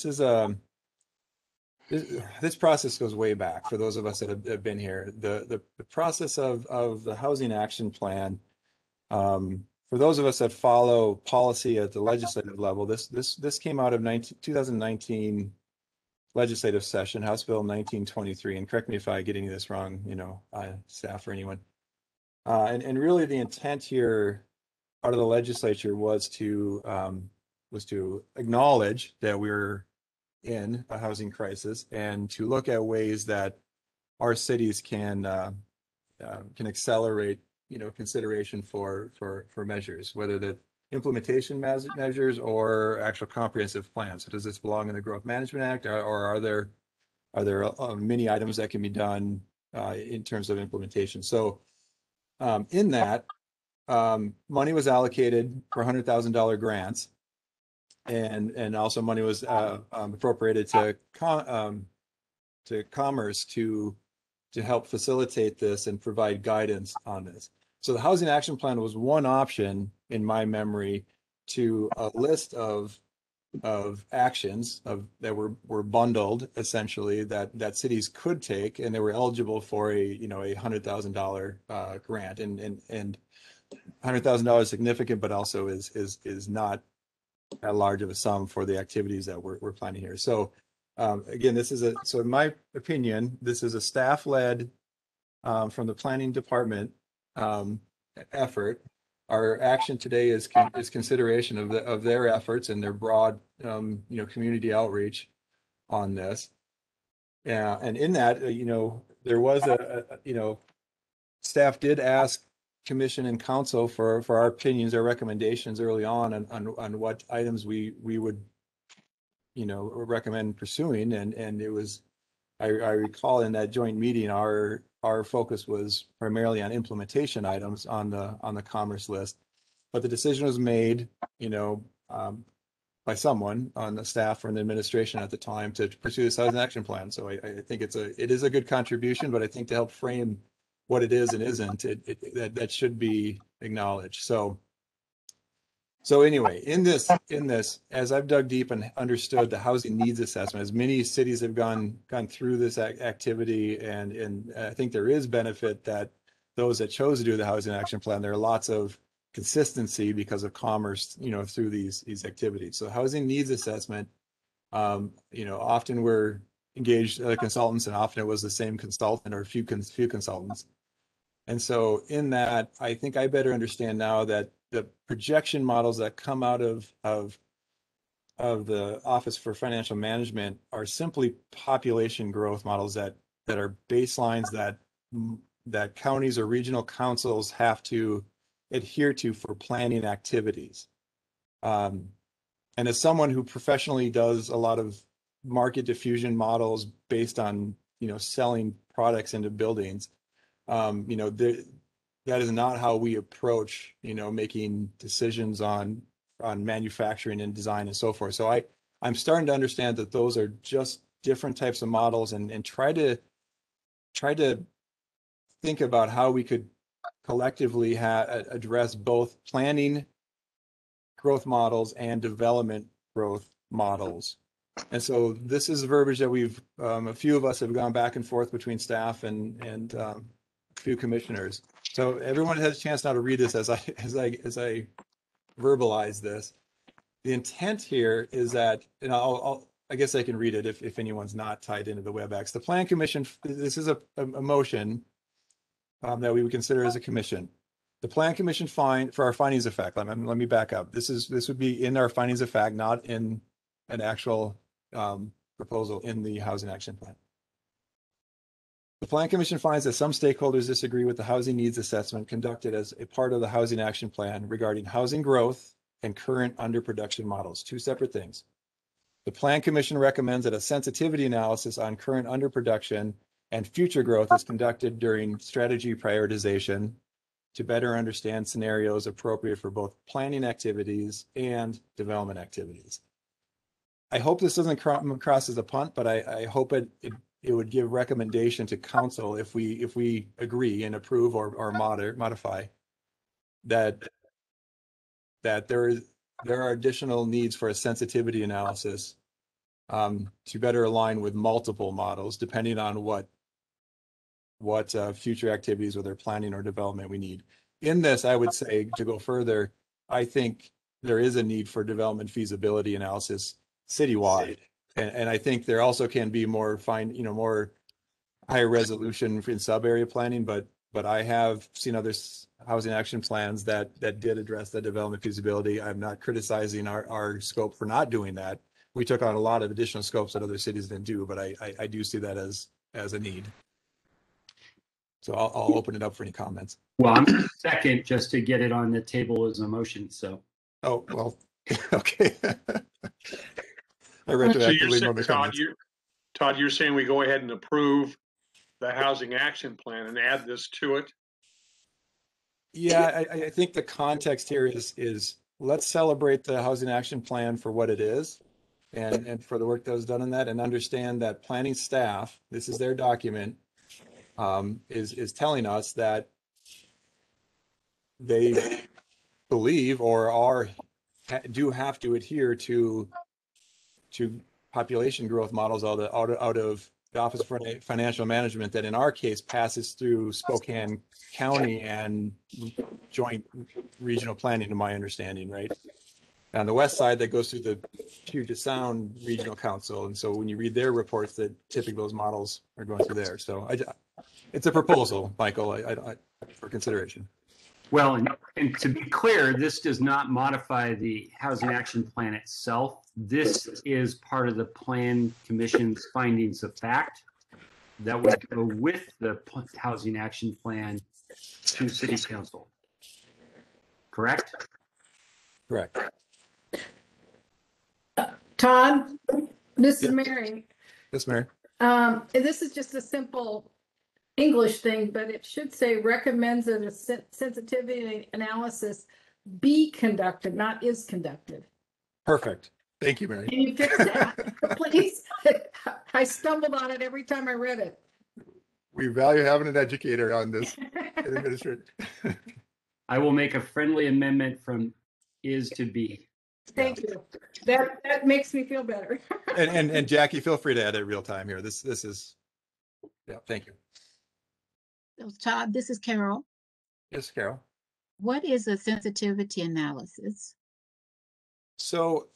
This process goes way back for those of us that have been here. The process of the housing action plan. For those of us that follow policy at the legislative level, this came out of 2019 legislative session, House Bill 1923. And correct me if I'm getting this wrong, staff or anyone. And really, the intent here out of the legislature was to acknowledge that we're in a housing crisis and to look at ways that our cities can accelerate consideration for measures, whether the implementation measures or actual comprehensive plans. So does this belong in the Growth Management Act, or are there many items that can be done in terms of implementation? So in that, money was allocated for $100,000 grants, and also money was appropriated to Commerce to help facilitate this and provide guidance on this. So the Housing Action Plan was one option in my memory to a list of actions that were bundled essentially that cities could take, and they were eligible for a $100,000 grant, and $100,000 is significant, but also is not that large of a sum for the activities that we're planning here. So again, so in my opinion, this is a staff-led from the planning department effort. Our action today is consideration of their efforts and their broad community outreach on this. And in that, there was staff did ask commission and council for our opinions or recommendations early on what items we would recommend pursuing, and it was I recall in that joint meeting our focus was primarily on implementation items on the Commerce list, but the decision was made by someone on the staff or in the administration at the time to pursue this housing action plan. So I think it is a good contribution, but I think to help frame what it is and isn't, that should be acknowledged. So So anyway, in this, as I've dug deep and understood the housing needs assessment, as many cities have gone through this activity, and I think there is benefit that those that chose to do the housing action plan, there are lots of consistency because of commerce, through these activities. So housing needs assessment, often we're engaged consultants, and often it was the same consultant or a few consultants. And so in that, I think I better understand now that the projection models that come out of the Office for Financial Management are simply population growth models that are baselines that counties or regional councils have to adhere to for planning activities. And as someone who professionally does a lot of market diffusion models based on, selling products into buildings, that is not how we approach, making decisions on manufacturing and design and so forth. So I'm starting to understand that those are just different types of models, and try to think about how we could collectively address both planning growth models and development growth models. And so this is verbiage that we've, a few of us have gone back and forth between staff and a few commissioners. So everyone has a chance now to read this as I verbalize this. The intent here is that, and I guess I can read it if anyone's not tied into the WebEx. The Plan Commission, this is a motion that we would consider as a commission. The Plan Commission for our findings of fact. Let me back up. This would be in our findings of fact, not in an actual proposal in the Housing Action Plan. The Plan Commission finds that some stakeholders disagree with the housing needs assessment conducted as a part of the Housing Action Plan regarding housing growth and current underproduction models, two separate things. The Plan Commission recommends that a sensitivity analysis on current underproduction and future growth is conducted during strategy prioritization to better understand scenarios appropriate for both planning activities and development activities. I hope this doesn't come across as a punt, but I hope it would give recommendation to council if we agree and approve or modify that there are additional needs for a sensitivity analysis to better align with multiple models depending on what future activities, whether planning or development, we need. In this, I would say, to go further, I think there is a need for development feasibility analysis citywide. And I think there also can be more more higher resolution in sub-area planning, but I have seen other housing action plans that did address the development feasibility. I'm not criticizing our scope for not doing that. We took on a lot of additional scopes that other cities didn't do, but I do see that as a need. So I'll open it up for any comments. Well, I'm second just to get it on the table as a motion, so. Oh, well, okay. So you're saying, Todd, you're saying we go ahead and approve the housing action plan and add this to it? Yeah, I think the context here is let's celebrate the housing action plan for what it is and for the work that was done in that, and understand that planning staff, this is their document, is telling us that they believe or do have to adhere to population growth models out of the Office for Financial Management that in our case passes through Spokane County and joint regional planning, to my understanding, right? On the west side, that goes through the Puget Sound Regional Council. And so when you read their reports, that typically those models are going through there. So it's a proposal, Michael, for consideration. Well, and to be clear, this does not modify the Housing Action Plan itself. This is part of the Plan Commission's findings of fact that would go with the Housing Action Plan to City Council. Correct? Correct. Todd, this is Mary. Yes, Mary. And this is just a simple English thing, but it should say recommends that a sensitivity analysis be conducted, not is conducted. Perfect. Thank you, Mary. Can you fix that, please? I stumbled on it every time I read it. We value having an educator on this administrator. I will make a friendly amendment from is to be. Thank you. That makes me feel better. And Jackie, feel free to edit real time here. This is, yeah, thank you. So, Todd, this is Carol. Yes, Carol. What is a sensitivity analysis? So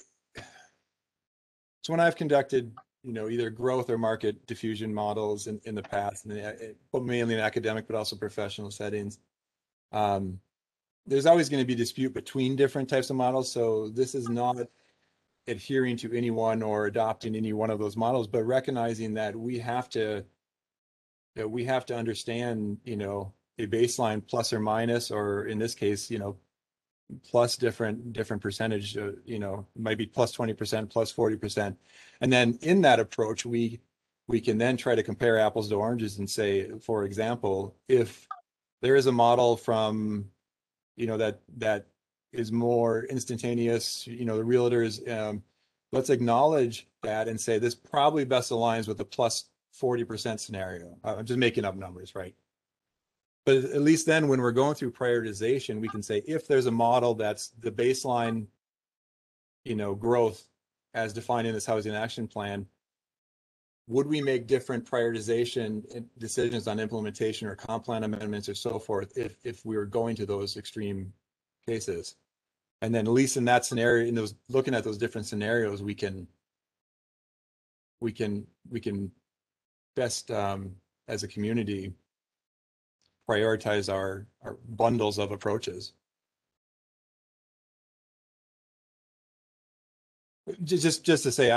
when I've conducted, either growth or market diffusion models in the past, but mainly in academic, but also professional settings, there's always going to be dispute between different types of models. So this is not adhering to any one or adopting any one of those models, but recognizing that we have to understand, a baseline plus or minus, or in this case, plus different percentage, might be plus 20%, plus 40%. And then in that approach, we can then try to compare apples to oranges and say, for example, if there is a model from, that is more instantaneous, the realtors, let's acknowledge that and say this probably best aligns with the plus 40% scenario. I'm just making up numbers, right? But at least then when we're going through prioritization, we can say if there's a model that's the baseline, growth as defined in this housing action plan, would we make different prioritization decisions on implementation or comp plan amendments or so forth if we were going to those extreme cases? And then at least in that scenario, looking at those different scenarios, we can best, as a community, prioritize our bundles of approaches. Just to say,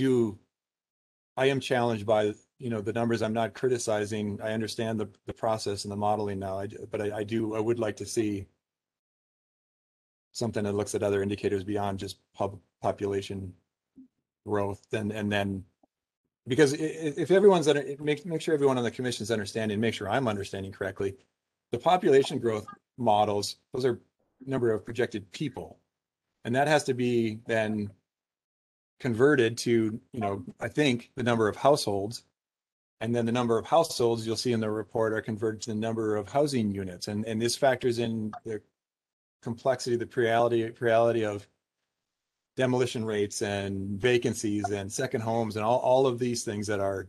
I am challenged by, the numbers. I'm not criticizing. I understand the process and the modeling now, but I would like to see something that looks at other indicators beyond just population growth, and then, because if everyone's make sure everyone on the commission is understanding, make sure I'm understanding correctly, the population growth models, those are number of projected people, and that has to be then converted to, I think, the number of households, and then the number of households you'll see in the report are converted to the number of housing units, and this factors in the complexity, the reality of demolition rates and vacancies and second homes and all of these things that are,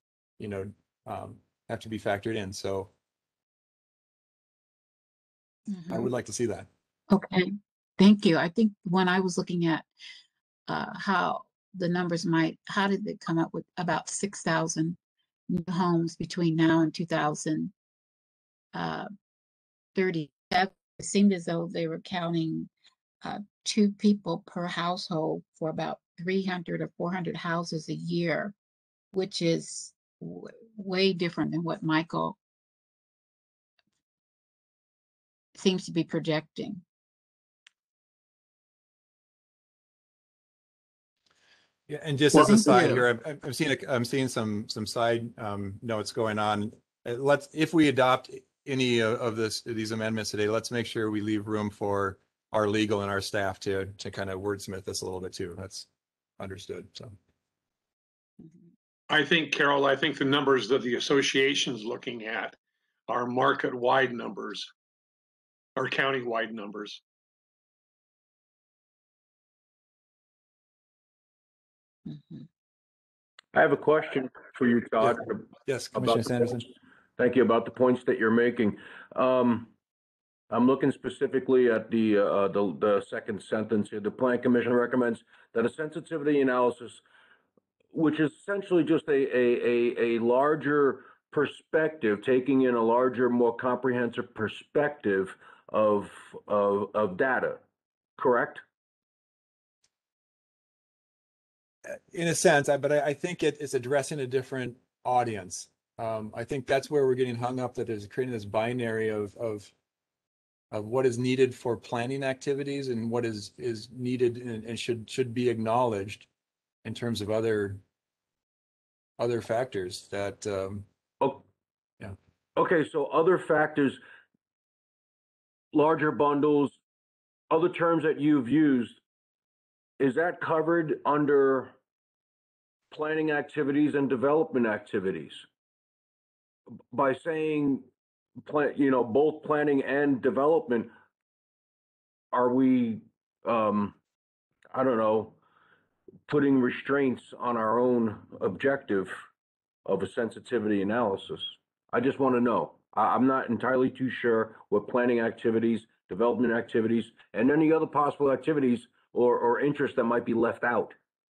have to be factored in. So I would like to see that. Okay, thank you. I think when I was looking at how the numbers how did they come up with about 6,000 new homes between now and 2030? It seemed as though they were counting 2 people per household for about 300 or 400 houses a year, which is way different than what Michael seems to be projecting. Yeah, and just as a side here, I'm seeing some side notes going on. If we adopt any of these amendments today, let's make sure we leave room for our legal and our staff to kind of wordsmith this a little bit too. That's understood. So I think, Carol, the numbers that the association's looking at are market-wide numbers or county-wide numbers. I have a question for you, Todd. Yes, Commissioner Sanderson. Thank you, about the points that you're making. I'm looking specifically at the second sentence here. The Plan Commission recommends that a sensitivity analysis, which is essentially just a larger perspective, taking in a larger, more comprehensive perspective of data, correct? In a sense, but I think it's addressing a different audience. I think that's where we're getting hung up, that is creating this binary of what is needed for planning activities and what is needed and should be acknowledged in terms of other factors that yeah. Okay, so other factors, larger bundles, other terms that you've used, is that covered under planning activities and development activities? By saying both planning and development, are we I don't know, putting restraints on our own objective of a sensitivity analysis. I just want to know. I'm not entirely too sure what planning activities, development activities, and any other possible activities or interests that might be left out.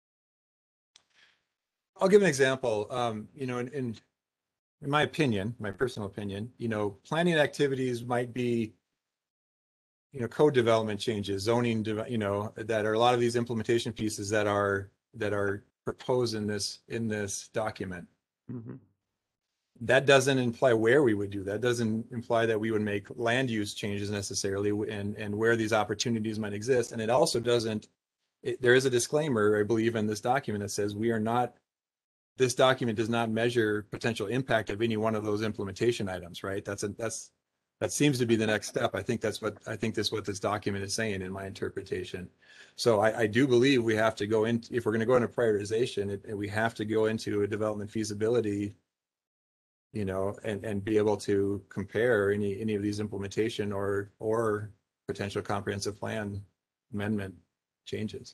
I'll give an example. In my opinion, my personal opinion, planning activities might be, code development changes, zoning, that are a lot of these implementation pieces that are proposed in this document. Mm-hmm. That doesn't imply where we would do that. Doesn't imply that we would make land use changes necessarily, and where these opportunities might exist. And it also doesn't. There is a disclaimer, I believe, in this document that says this document does not measure potential impact of any one of those implementation items, right? That seems to be the next step. I think that's what this document is saying in my interpretation. So I do believe we have to go in, if we're going to go into prioritization, we have to go into a development feasibility, and be able to compare any of these implementation or potential comprehensive plan amendment changes.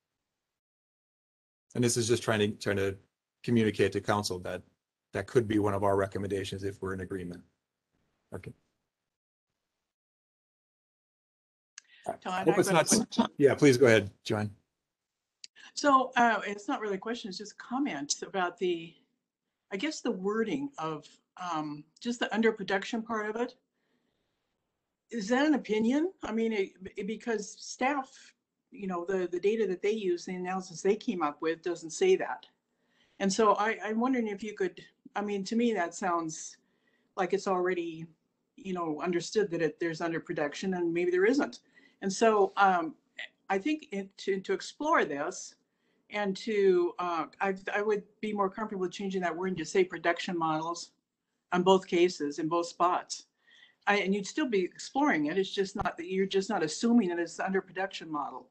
And this is just trying to communicate to council that could be one of our recommendations if we're in agreement. Okay. Todd, Hope it's not. Yeah, please go ahead, Joanne. So it's not really a question, it's just a comment about I guess the wording of just the underproduction part of it. Is that an opinion? I mean, because staff, the data that they use, the analysis they came up with doesn't say that. And so I'm wondering if you could, to me, that sounds like it's already, understood that there's underproduction and maybe there isn't. And so I think to explore this and I would be more comfortable changing that word to say production models on both cases in both spots. And you'd still be exploring it. It's just not that you're just not assuming that it's the underproduction model.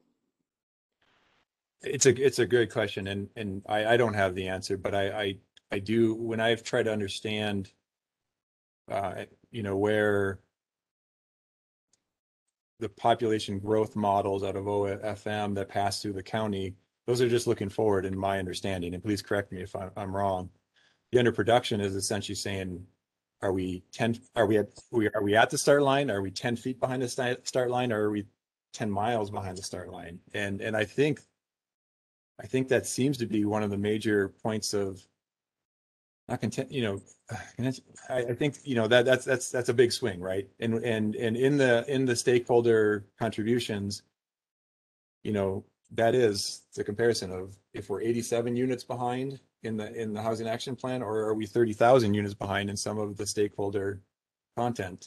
It's a good question, and I don't have the answer, but I do, when I've tried to understand where the population growth models out of OFM that pass through the county, those are just looking forward in my understanding, and please correct me if I'm wrong. The underproduction is essentially saying, are we at the start line? Are we 10 feet behind the start line, or are we 10 miles behind the start line? And I think that seems to be one of the major points of not content, I think, that's a big swing, right? And in the stakeholder contributions, that is the comparison of if we're 87 units behind in the housing action plan, or are we 30,000 units behind in some of the stakeholder content?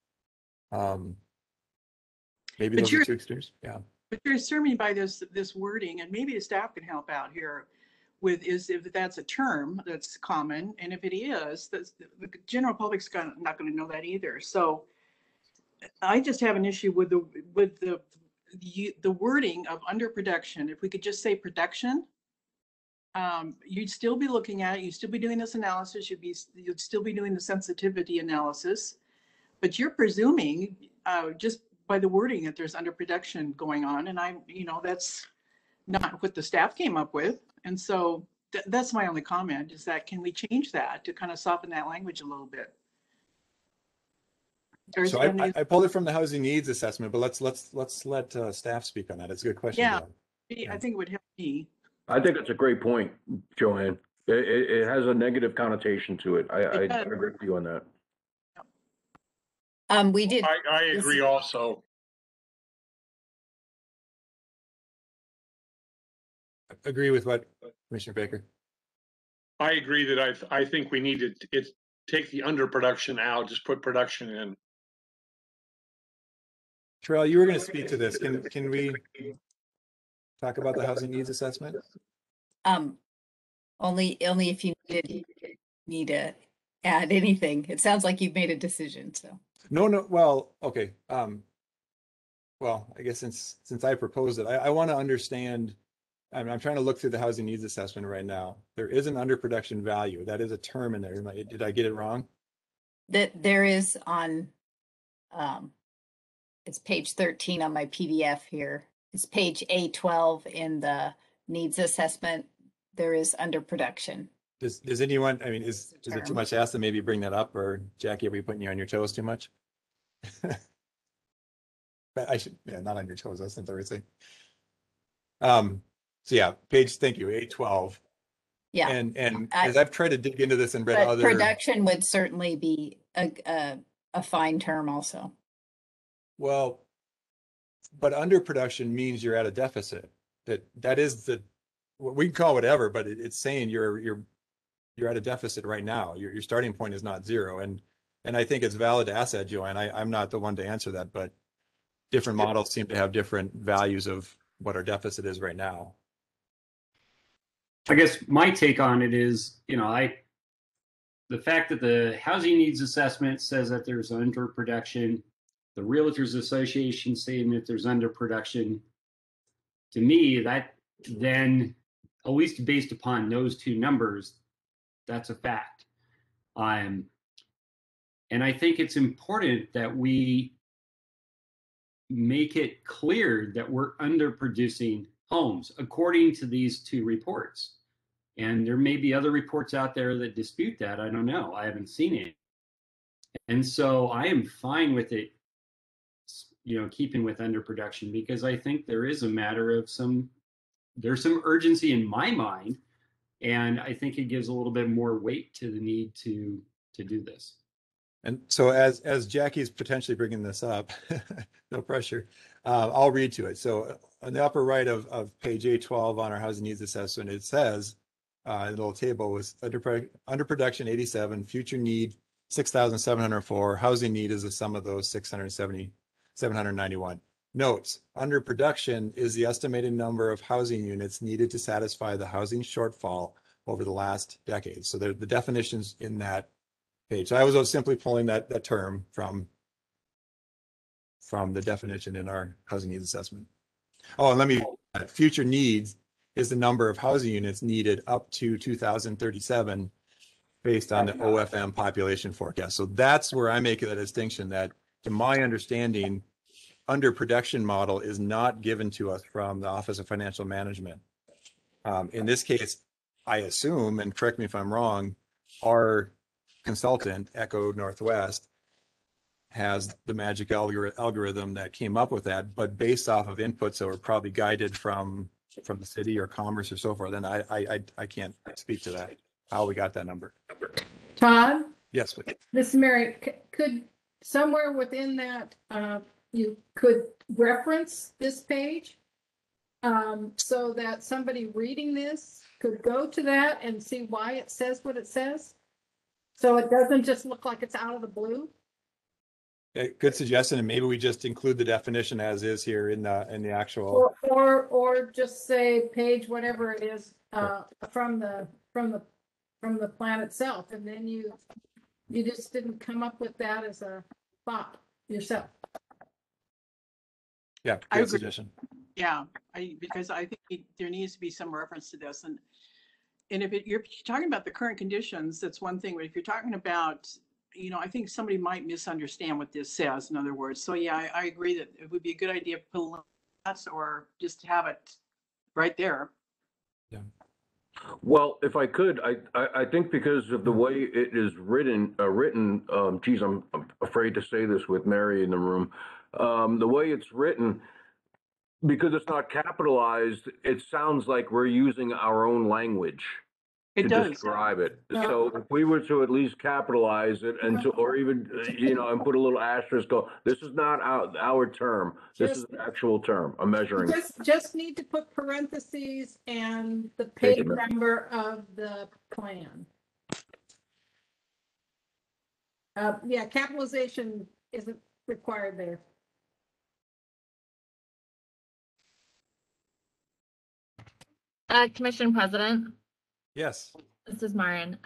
Maybe those are two extremes. Yeah. But you're assuming by this wording, and maybe the staff can help out here with, is if that's a term that's common, and if it is, the general public's not going to know that either. So I just have an issue with the wording of underproduction. If we could just say production, you'd still be looking at it. You'd still be doing this analysis. You'd still be doing the sensitivity analysis, but you're presuming just by the wording that there's underproduction going on. And that's not what the staff came up with. And so that's my only comment, is that can we change that to kind of soften that language a little bit? So I pulled it from the housing needs assessment, but let's let staff speak on that. It's a good question. Yeah, I think it would help me. I think it's a great point, Joanne. It has a negative connotation to it. I agree with you on that. We did. I agree also. Agree with what, Commissioner Baker? I agree that I think we need to take the underproduction out, just put production in. Terrell, you were going to speak to this. Can we talk about the housing needs assessment? Only if you needed me to add anything. It sounds like you've made a decision, so. No. Well, okay. Well, I guess since I proposed it, I want to understand. I'm trying to look through the housing needs assessment right now. There is an underproduction value. That is a term in there. Did I get it wrong? That there is on, it's page 13 on my PDF here. It's page A12 in the needs assessment. There is underproduction. Does anyone, I mean, is it too much to ask to maybe bring that up, or Jackie, are we putting you on your toes too much? But I should, yeah, not on your toes, that's not the right thing. So yeah, thank you, A12. Yeah. And as I've tried to dig into this and read But other. production would certainly be a fine term also. Well, but underproduction means you're at a deficit. That is we can call it whatever, but it's saying you're at a deficit right now. Your starting point is not zero. And I think it's valid to ask that, Joanne. I'm not the one to answer that, but different models seem to have different values of what our deficit is right now. I guess my take on it is, the fact that the housing needs assessment says that there's underproduction, the Realtors Association saying that there's underproduction, to me, that then, at least based upon those two numbers, that's a fact. And I think it's important that we make it clear that we're underproducing homes according to these two reports. And there may be other reports out there that dispute that. I don't know. I haven't seen it. And so I am fine with it, keeping with underproduction, because I think there is a matter of there's some urgency in my mind. And I think it gives a little bit more weight to the need to do this. And so as Jackie's potentially bringing this up, no pressure, I'll read to it. So on the upper right of page A12 on our housing needs assessment, it says, the little table was underproduction 87, future need 6,704, housing need is the sum of those 791. Notes, underproduction is the estimated number of housing units needed to satisfy the housing shortfall over the last decade. So the definitions in that page. So I was simply pulling that term from the definition in our housing needs assessment. Oh, and future needs is the number of housing units needed up to 2037 based on the OFM population forecast. So that's where I make the distinction that, to my understanding, underproduction model is not given to us from the Office of Financial Management. In this case, I assume, and correct me if I'm wrong, our consultant, Echo Northwest, has the magic algorithm that came up with that, but based off of inputs that were probably guided from the city or commerce or so forth. And I can't speak to that, how we got that number. Todd? Yes, please. This is Mary. Could somewhere within that, you could reference this page so that somebody reading this could go to that and see why it says what it says? So it doesn't just look like it's out of the blue? Good suggestion, and maybe we just include the definition as is here in the actual. Or just say page whatever it is from the plan itself, and then you just didn't come up with that as a thought yourself. Yeah, good suggestion. Yeah, because I think there needs to be some reference to this, and if you're talking about the current conditions, that's one thing. But if you're talking about, I think somebody might misunderstand what this says. In other words, so yeah, I agree that it would be a good idea to put that or just have it right there. Yeah. Well, if I could, I think because of the way it is written, geez, I'm afraid to say this with Mary in the room. The way it's written, because it's not capitalized, it sounds like we're using our own language to describe it. So if we were to at least capitalize it or even, and put a little asterisk, this is not our term. This is an actual term, a measuring. Just need to put parentheses and the page number of the plan. Yeah, capitalization isn't required there. Commission President. Yes. This is Marin.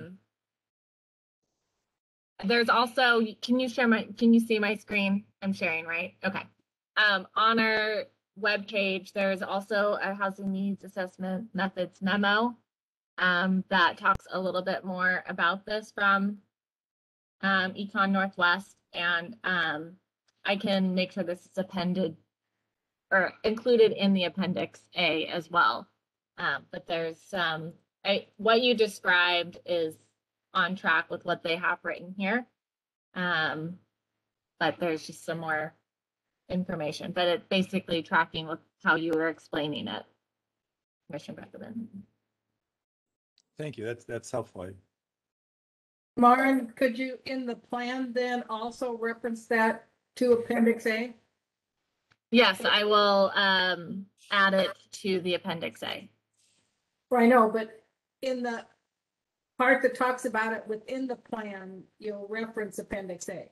There's also, can you see my screen? I'm sharing, right? Okay. On our webpage, there's also a housing needs assessment methods memo that talks a little bit more about this from Econ Northwest, and I can make sure this is appended or included in the Appendix A as well. But there's what you described is on track with what they have written here. But there's just some more information, but it's basically tracking with how you were explaining it. Commissioner Beckman. Thank you. That's helpful. Maren, could you in the plan then also reference that to Appendix A? Yes, I will add it to the Appendix A. I know, but in the part that talks about it within the plan, you'll reference Appendix A.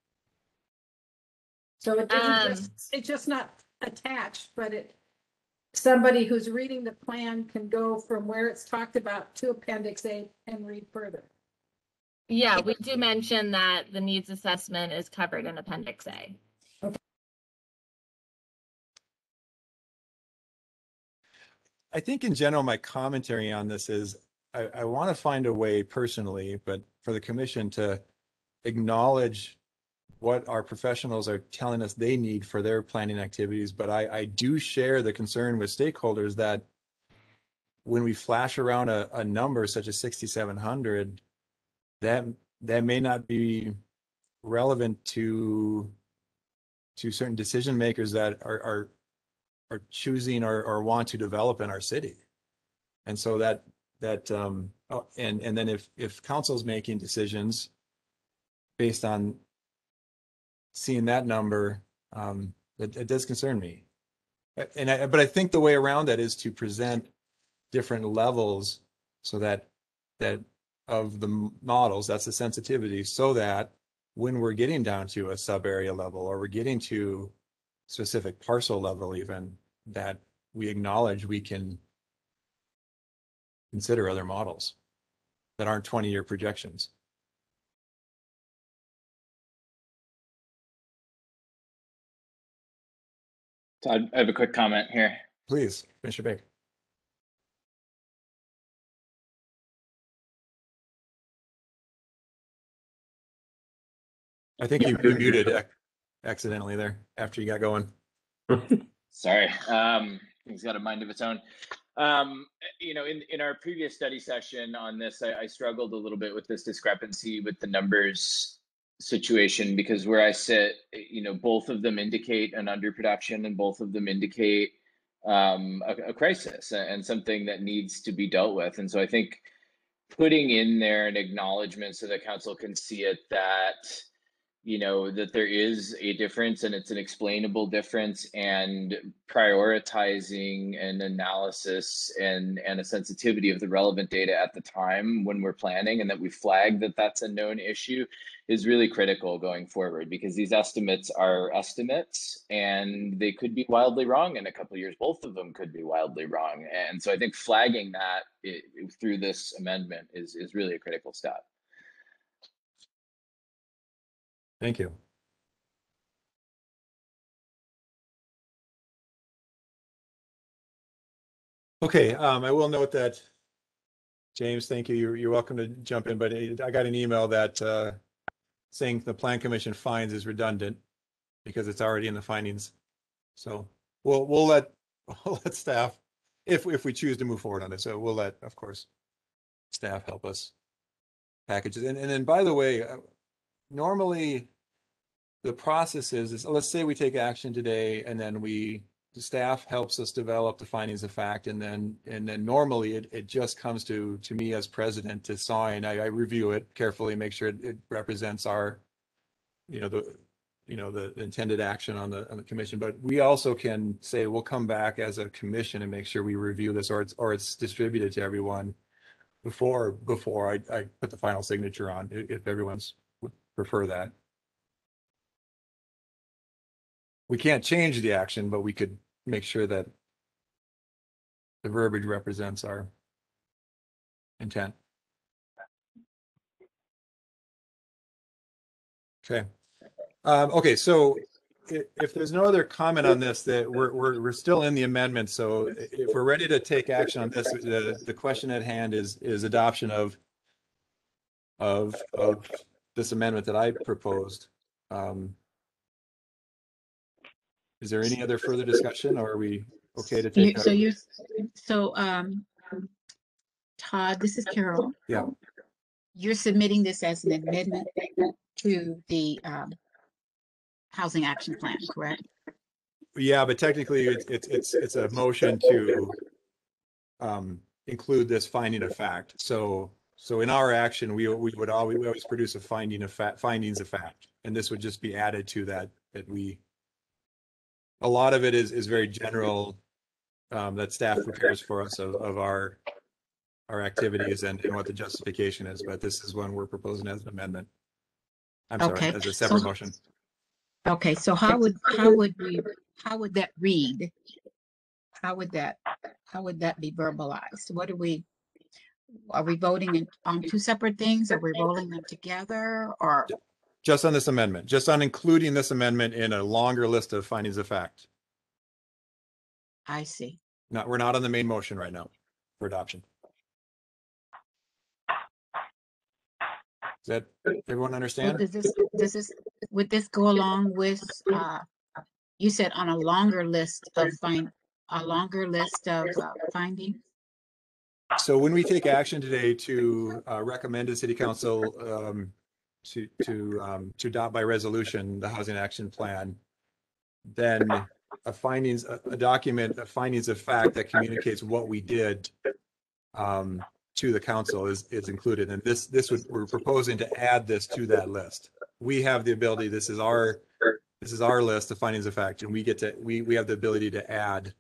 So it doesn't it's just not attached, but somebody who's reading the plan can go from where it's talked about to Appendix A and read further. Yeah, we do mention that the needs assessment is covered in Appendix A. I think in general, my commentary on this is I want to find a way personally, but for the commission to acknowledge what our professionals are telling us they need for their planning activities. But I do share the concern with stakeholders that when we flash around a number such as 6,700, that may not be relevant to certain decision makers that are choosing or want to develop in our city. And so and then if council's making decisions based on seeing that number, it does concern me. But I think the way around that is to present different levels so that of the models, that's the sensitivity, so that when we're getting down to a sub area level or we're getting to specific parcel level, even that we acknowledge we can consider other models that aren't 20-year projections. So I have a quick comment here. Please, Commissioner Baker. I think you muted accidentally there after you got going. Sorry, he's got a mind of its own. You know, in our previous study session on this, I struggled a little bit with this discrepancy with the numbers situation, because where I sit, you know, both of them indicate an underproduction and both of them indicate a crisis and something that needs to be dealt with. And so I think putting in there an acknowledgement so that council can see it, that you know, that there is a difference and it's an explainable difference, and prioritizing an analysis and a sensitivity of the relevant data at the time when we're planning, and that we flag that that's a known issue, is really critical going forward, because these estimates are estimates and they could be wildly wrong in a couple of years. Both of them could be wildly wrong. And so I think flagging that through this amendment is really a critical step. Thank you. Okay, I will note that, James, thank you. You're welcome to jump in, but I got an email that saying the Plan Commission finds is redundant because it's already in the findings. So we'll let staff, if we choose to move forward on this, so we'll let, of course, staff help us package it. And then, by the way, normally the process is let's say we take action today, and then the staff helps us develop the findings of fact, and then normally it just comes to me as president to sign. I review it carefully, make sure it represents our, the intended action on the commission. But we also can say we'll come back as a commission and make sure we review this, or it's distributed to everyone before I put the final signature on, if everyone's would prefer that. We can't change the action, but we could make sure that the verbiage represents our intent. Okay. Okay, so if there's no other comment on this, that we're still in the amendment. So if we're ready to take action on this, the question at hand is adoption of this amendment that I proposed. Is there any other further discussion, or are we okay to take? Todd, this is Carol. Yeah. You're submitting this as an amendment to the housing action plan, correct? Yeah, but technically it's a motion to include this finding of fact. So in our action, we always produce a findings of fact, and this would just be added to that. A lot of it is very general, that staff prepares for us of our activities and what the justification is, but this is one we're proposing as an amendment. I'm sorry, Okay. as a separate motion. Okay, so how would that read? How would that be verbalized? Are we voting on two separate things? Are we rolling them together, or? Just on this amendment, just on including this amendment in a longer list of findings of fact. I see. No, we're not on the main motion right now for adoption. Does that everyone understand? Would this go along with, you said on a longer list of findings? So when we take action today to recommend to City Council to adopt by resolution the housing action plan, then a document of findings of fact that communicates what we did to the council is included. And we're proposing to add this to that list. We have the ability, this is our list of findings of fact, and we have the ability to add.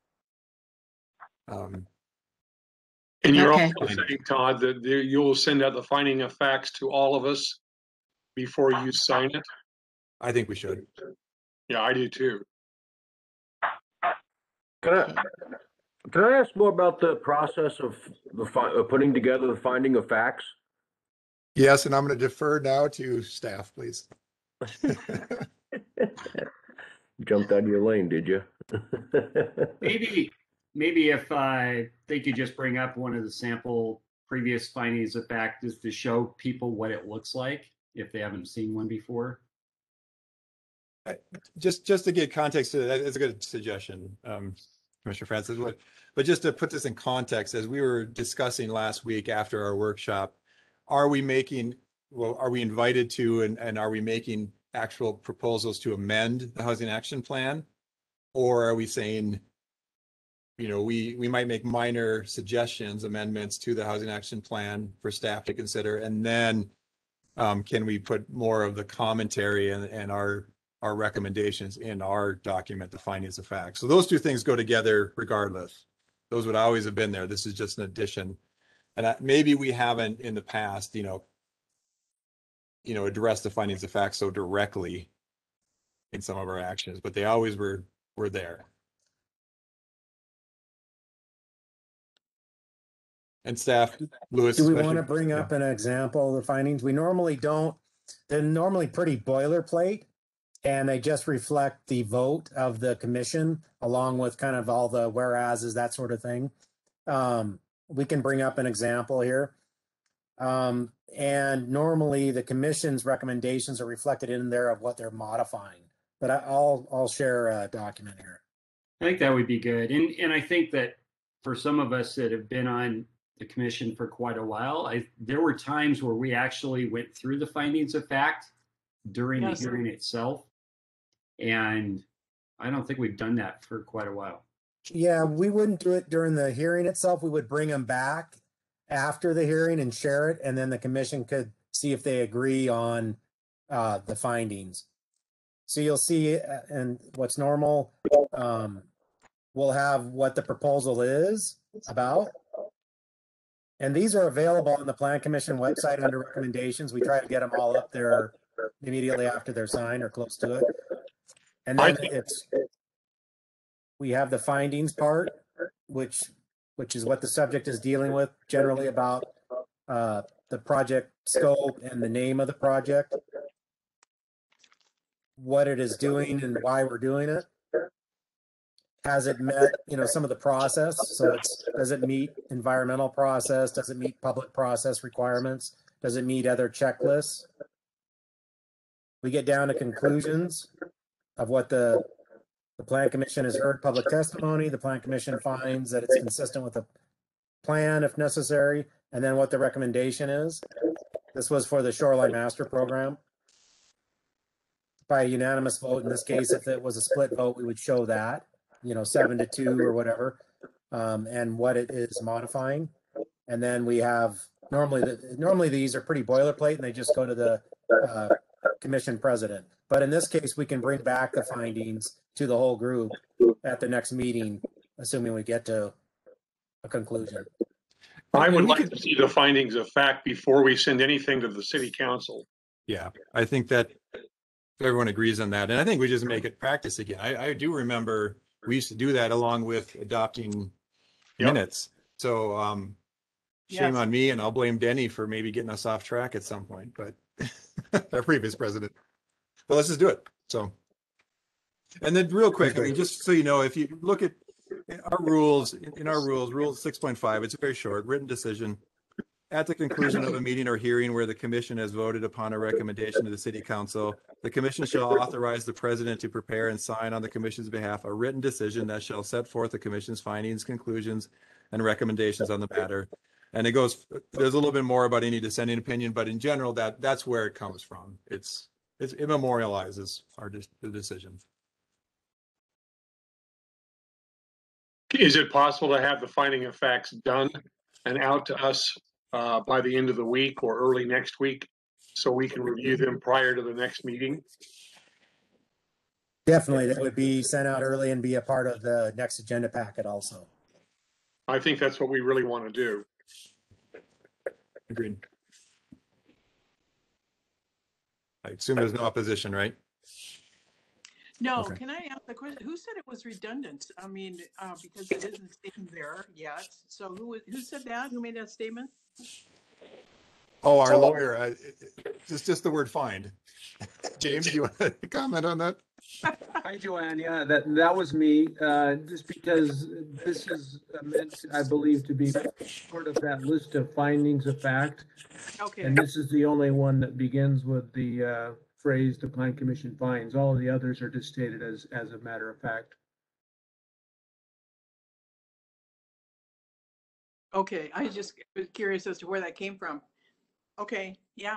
And you're also saying, Todd, that you'll send out the finding of facts to all of us before you sign it? I think we should. Yeah, I do too. Can I ask more about the process of putting together the finding of facts? Yes, and I'm going to defer now to staff, please. Jumped out of your lane, did you? Maybe if they could just bring up one of the sample previous findings of fact, is to show people what it looks like if they haven't seen one before. Just to get context to that, it's a good suggestion, Commissioner Francis. But just to put this in context, as we were discussing last week after our workshop, are we invited to and are we making actual proposals to amend the housing action plan? Or are we saying, we might make minor suggestions, amendments to the housing action plan for staff to consider, and then can we put more of the commentary and our recommendations in our document, the findings of fact? So those two things go together regardless. Those would always have been there. This is just an addition. And maybe we haven't in the past, addressed the findings of fact so directly in some of our actions, but they always were there. And staff, Louis. Do we want to bring up an example of the findings? We normally don't. They're normally pretty boilerplate, and they just reflect the vote of the commission along with kind of all the whereases, that sort of thing. We can bring up an example here. And normally the commission's recommendations are reflected in there of what they're modifying, but I'll share a document here. I think that would be good. And I think that for some of us that have been on the commission for quite a while, there were times where we actually went through the findings of fact during the hearing itself. And I don't think we've done that for quite a while. Yeah, we wouldn't do it during the hearing itself. We would bring them back after the hearing and share it, and then the commission could see if they agree on the findings. So you'll see, and what's normal, we'll have what the proposal is about. And these are available on the Plan Commission website under recommendations. We try to get them all up there immediately after they're signed or close to it. And then we have the findings part, which is what the subject is dealing with, generally about the project scope and the name of the project, what it is doing and why we're doing it. Has it met, some of the process? So does it meet environmental process? Does it meet public process requirements? Does it meet other checklists? We get down to conclusions of what the The Plan Commission has heard public testimony. The Plan Commission finds that it's consistent with the plan if necessary, and then what the recommendation is. This was for the Shoreline Master Program. By unanimous vote, in this case, if it was a split vote, we would show that, 7-2 or whatever, and what it is modifying. And then we have, normally these are pretty boilerplate and they just go to the commission president. But in this case, we can bring back the findings to the whole group at the next meeting, assuming we get to a conclusion. I would like to see the findings of fact before we send anything to the city council. Yeah, I think that everyone agrees on that. And I think we just make it practice again. I do remember we used to do that along with adopting minutes. So shame on me, and I'll blame Denny for maybe getting us off track at some point, but our previous president. But let's just do it. So, and then real quick, I mean, just so you know, if you look at our rules, rule 6.5, it's very short, written decision. At the conclusion of a meeting or hearing where the commission has voted upon a recommendation to the city council, the commission shall authorize the president to prepare and sign on the commission's behalf a written decision that shall set forth the commission's findings, conclusions, and recommendations on the matter. And it goes, there's a little bit more about any dissenting opinion, but in general, that's where it comes from. It memorializes the decision. Is it possible to have the finding of facts done and out to us by the end of the week or early next week, so we can review them prior to the next meeting? Definitely, that would be sent out early and be a part of the next agenda packet also. I think that's what we really want to do. Agreed. I assume there's no opposition, right? No, Okay. can I ask the question? Who said it was redundant? I mean, because it isn't stated there yet. So who said that? Who made that statement? Oh, our lawyer, just the word find. James, do you want to comment on that? Hi, Joanne. Yeah, that was me. Just because this is meant, I believe, to be part of that list of findings of fact. Okay. And this is the only one that begins with the phrase "the Plan Commission finds." All of the others are just stated as a matter of fact. Okay, I just was curious as to where that came from. Okay, yeah.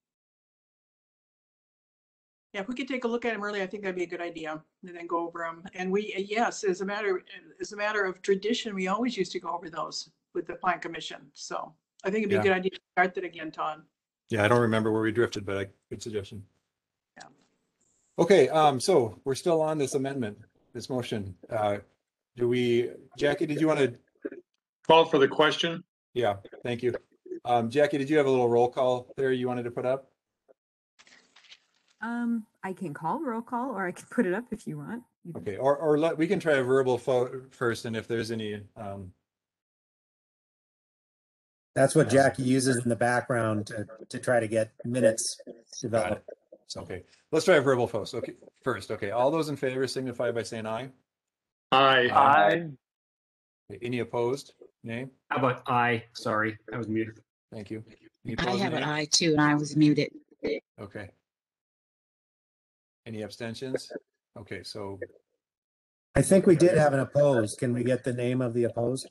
Yeah, if we could take a look at them early, I think that'd be a good idea, and then go over them. And yes, as a matter of tradition, we always used to go over those with the Plan Commission. So I think it'd be a good idea to start that again, Todd. Yeah, I don't remember where we drifted, but good suggestion. Yeah. Okay, so we're still on this amendment, this motion. Jackie, did you want to call for the question? Yeah, thank you. Jackie, did you have a little roll call there you wanted to put up? I can call roll call, or I can put it up if you want. Okay, or we can try a verbal first, and if there's any. That's what Jackie uses in the background to try to get minutes developed. Okay, let's try a verbal first. Okay, all those in favor signify by saying aye. Aye. Aye. Okay, any opposed? Nay. How about aye? Sorry, I was muted. Thank you. Any I opposed, have an nay? eye too, and I was muted. Okay. Any abstentions? Okay, so I think we did have an opposed. Can we get the name of the opposed?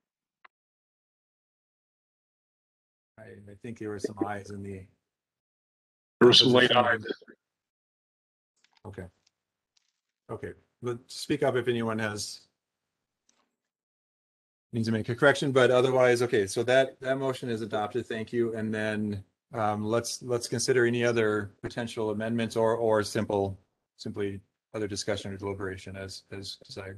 I think there were some ayes in the. There were some late ayes. Okay. Okay, let's speak up if anyone needs to make a correction, but otherwise, okay, so that motion is adopted. Thank you. And then let's consider any other potential amendments or simply other discussion or deliberation as desired.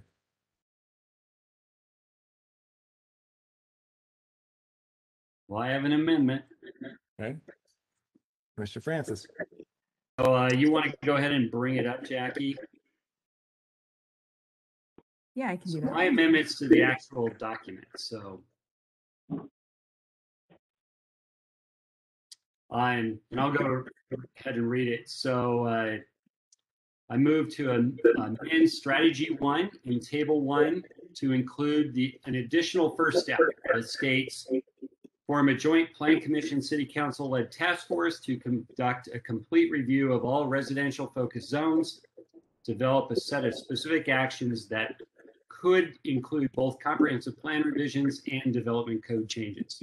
Well, I have an amendment. Okay. Mr. Francis. So you want to go ahead and bring it up, Jackie? Yeah, I can do that. My amendments to the actual document. So and I'll go ahead and read it. So I move to amend strategy 1 in table 1 to include an additional first step that states form a joint Plan Commission City Council led task force to conduct a complete review of all residential focused zones develop a set of specific actions that could include both comprehensive plan revisions and development code changes.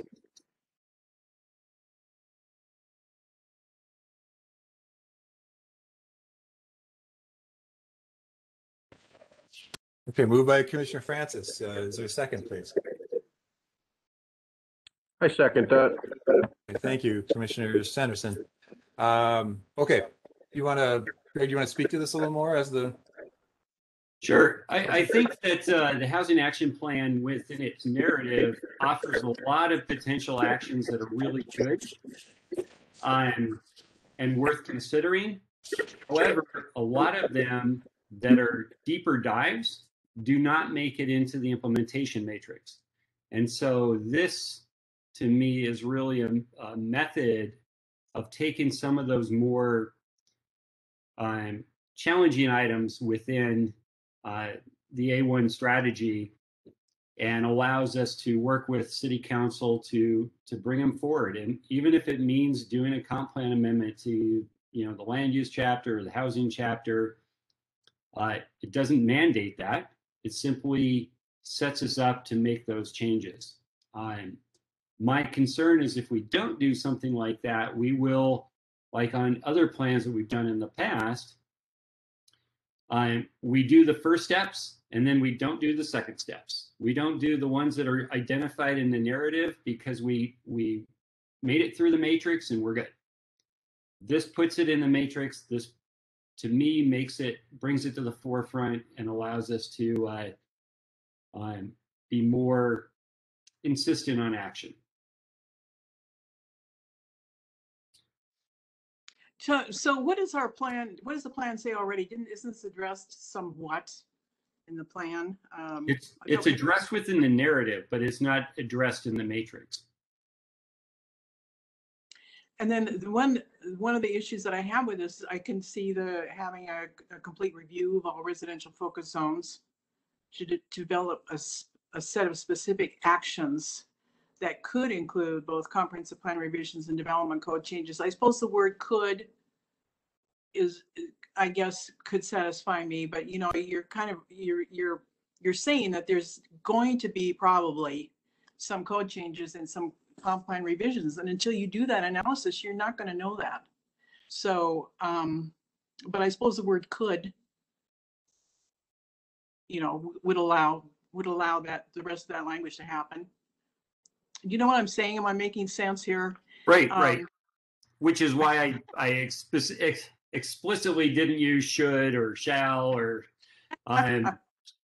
Okay, moved by Commissioner Francis. Is there a second, please? I second that. Okay, thank you, Commissioner Sanderson. Okay, Greg, you want to speak to this a little more as the? Sure. I think that the Housing Action Plan within its narrative offers a lot of potential actions that are really good and worth considering. However, a lot of them that are deeper dives do not make it into the implementation matrix. And so this, to me, is really a method of taking some of those more challenging items within the A1 strategy and allows us to work with City Council to bring them forward. And even if it means doing a comp plan amendment to, the land use chapter or the housing chapter, it doesn't mandate that. It simply sets us up to make those changes. My concern is if we don't do something like that, we will, like on other plans that we've done in the past, we do the first steps and then we don't do the second steps. We don't do the ones that are identified in the narrative because we made it through the matrix and we're good. This puts it in the matrix. This, to me, brings it to the forefront and allows us to be more insistent on action. So what is our plan? What does the plan say already? Isn't this addressed somewhat in the plan? It's addressed within the narrative, but it's not addressed in the matrix. And then one of the issues that I have with this, I can see having a complete review of all residential focus zones to develop a set of specific actions that could include both comprehensive plan revisions and development code changes. I suppose the word could could satisfy me, but you're saying that there's going to be probably some code changes and some comp plan revisions. And until you do that analysis, you're not going to know that. So, but I suppose the word could, would allow that the rest of that language to happen. You know what I'm saying? Am I making sense here? Right. Which is why I explicitly didn't use should or shall or, that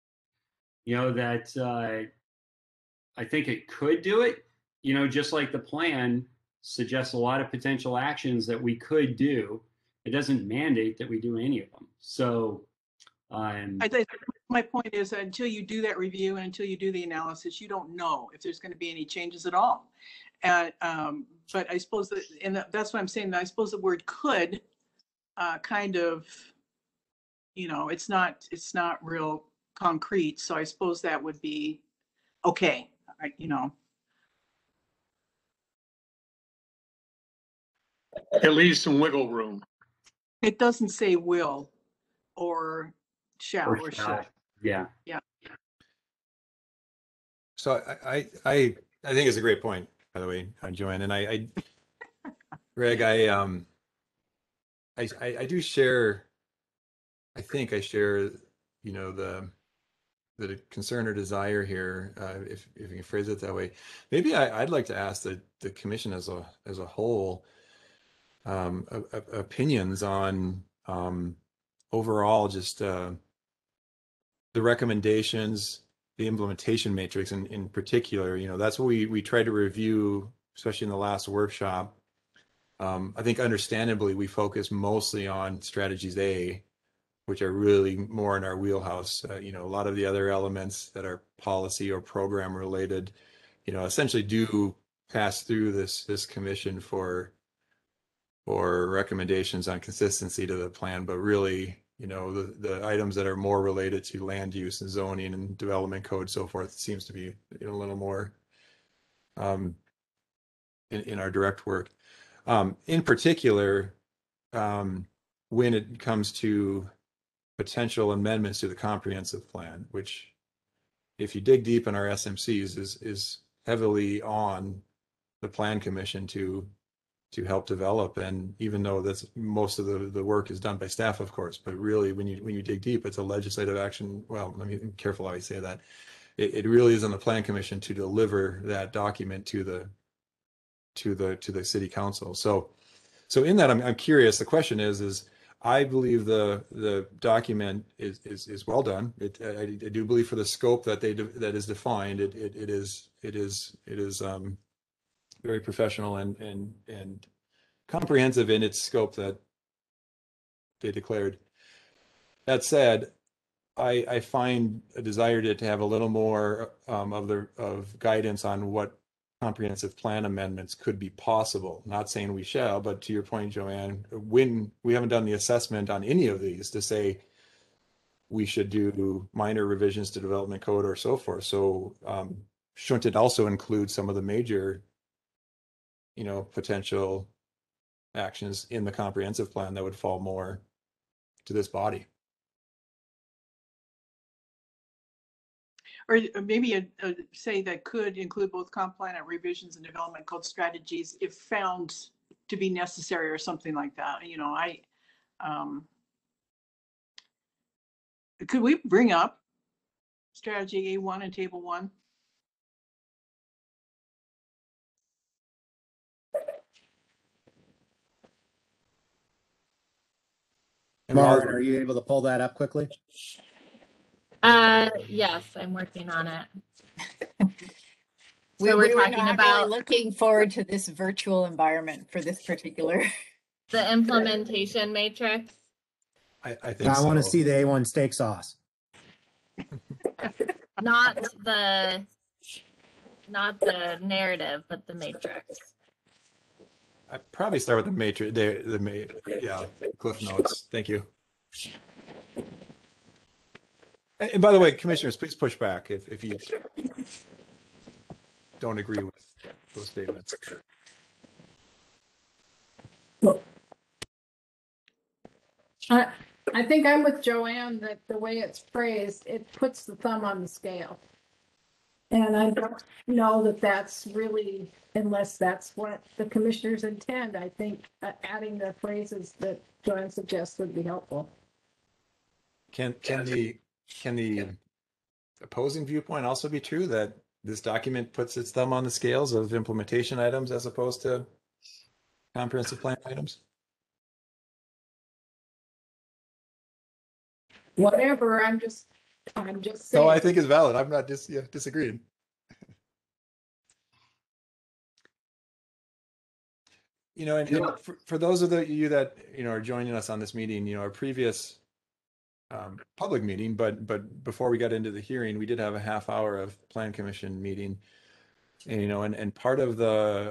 I think it could do it. Just like the plan suggests a lot of potential actions that we could do. It doesn't mandate that we do any of them. So, I think my point is that until you do that review and until you do the analysis, you don't know if there's going to be any changes at all. And but I suppose that's what I'm saying. I suppose the word could kind of, it's not real concrete. So I suppose that would be okay. It leaves some wiggle room. It doesn't say will or shall or should. Yeah. So I think it's a great point, by the way, Joanne. And Greg, I do share. I think I share, the concern or desire here, if you can phrase it that way. Maybe I'd like to ask the commission as a whole opinions on overall just the recommendations, the implementation matrix in particular. That's what we tried to review, especially in the last workshop. I think understandably we focus mostly on strategies A, which are really more in our wheelhouse. A lot of the other elements that are policy or program related, essentially do pass through this commission for recommendations on consistency to the plan, but really, the items that are more related to land use and zoning and development code, so forth, seems to be a little more in our direct work. In particular, when it comes to potential amendments to the comprehensive plan, which if you dig deep in our SMCs is heavily on the plan commission to help develop. And even though that's most of the work is done by staff, of course, but really when you dig deep, it's a legislative action. Well, let me be careful how I say that. It really is on the plan commission to deliver that document to the city council. So in that, I'm curious. The question is I believe the document is well done. I do believe for the scope that that is defined, it is very professional and comprehensive in its scope that they declared. That said, I find a desire to have a little more of guidance on what comprehensive plan amendments could be possible. Not saying we shall, but to your point, Joanne, when we haven't done the assessment on any of these to say we should do minor revisions to development code or so forth. So shouldn't it also include some of the major, potential actions in the comprehensive plan that would fall more to this body? Or maybe say that could include both comp plan and revisions and development code strategies if found to be necessary or something like that. Could we bring up strategy A1 and table 1? Lauren, are you able to pull that up quickly? Yes, I'm working on it. We So were we're talking not about really looking forward to this virtual environment for this particular. the implementation matrix. I think I want to see the A1 steak sauce. Not the narrative, but the matrix. I'd probably start with the matrix, yeah, Cliff Notes. Thank you. And by the way, commissioners, please push back if you don't agree with those statements. I think I'm with Joanne that the way it's phrased, it puts the thumb on the scale. And I don't know that that's really, unless that's what the commissioners intend, I think adding the phrases that Joanne suggests would be helpful. Can the opposing viewpoint also be true that this document puts its thumb on the scales of implementation items as opposed to comprehensive plan items? Whatever, I'm just saying. No, I think it's valid. I'm not disagreeing. And for those of you that are joining us on this meeting, our previous public meeting, but before we got into the hearing, we did have a half hour of plan commission meeting, and and part of the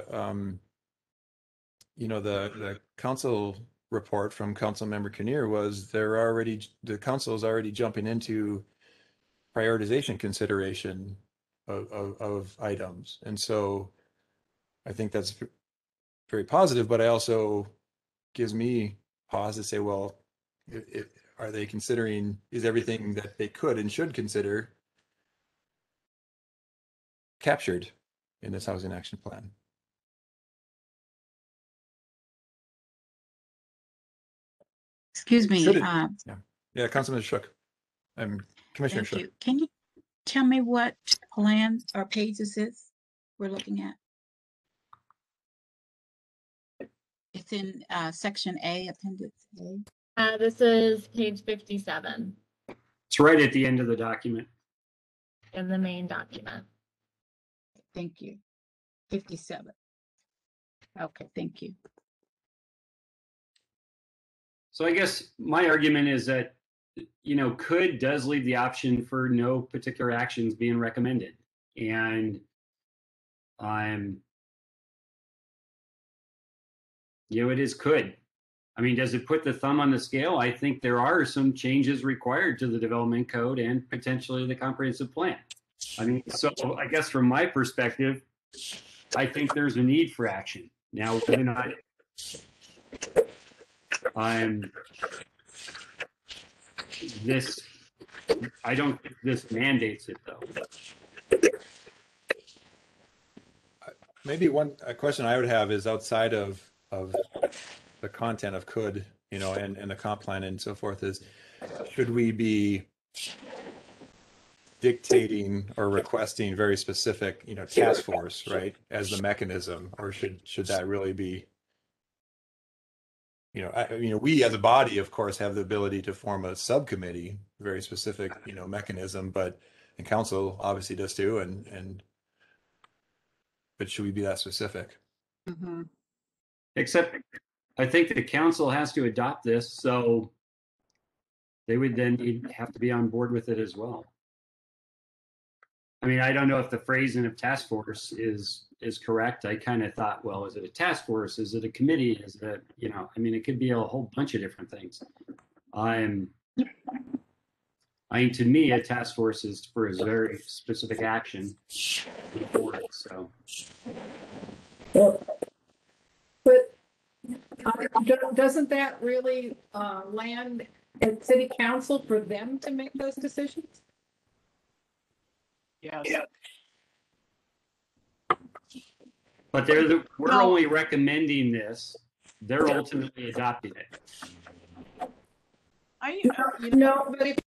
the council report from Council Member Kinnear was the council is already jumping into prioritization consideration of items, and so I think that's very positive. But I also gives me pause to say, well, are they considering, is everything that they could and should consider captured in this housing action plan? Excuse me. Yeah, Councilman Shook. Commissioner Thank Shook. you. Can you tell me what plan or page this is we're looking at? It's in section A, appendix A. This is page 57 It's right at the end of the document. in the main document. Thank you. 57. Okay, thank you. So I guess my argument is that, could does leave the option for no particular actions being recommended. And it is could. I mean, does it put the thumb on the scale? I think there are some changes required to the development code and potentially the comprehensive plan. I mean, so I guess from my perspective, I think there's a need for action. Now, whether or not this, I don't think this mandates it though. Maybe a question I would have is outside of the content of could, you know, and the comp plan and so forth is, should we be dictating or requesting very specific, you know, task force, right, as the mechanism, or should that really be, you know, we as a body, of course, have the ability to form a subcommittee, very specific, you know, mechanism, but and council obviously does too, but should we be that specific? Mm-hmm. Except I think the council has to adopt this, so they would then have to be on board with it as well. I mean, I don't know if the phrasing of task force is correct. I kind of thought, well, is it a task force? Is it a committee? Is it, you know, I mean, it could be a whole bunch of different things. I mean, to me, a task force is for a very specific action. So. But doesn't that really land at city council for them to make those decisions? Yes. Yeah. But we're only recommending this. They're ultimately adopting it. No, but if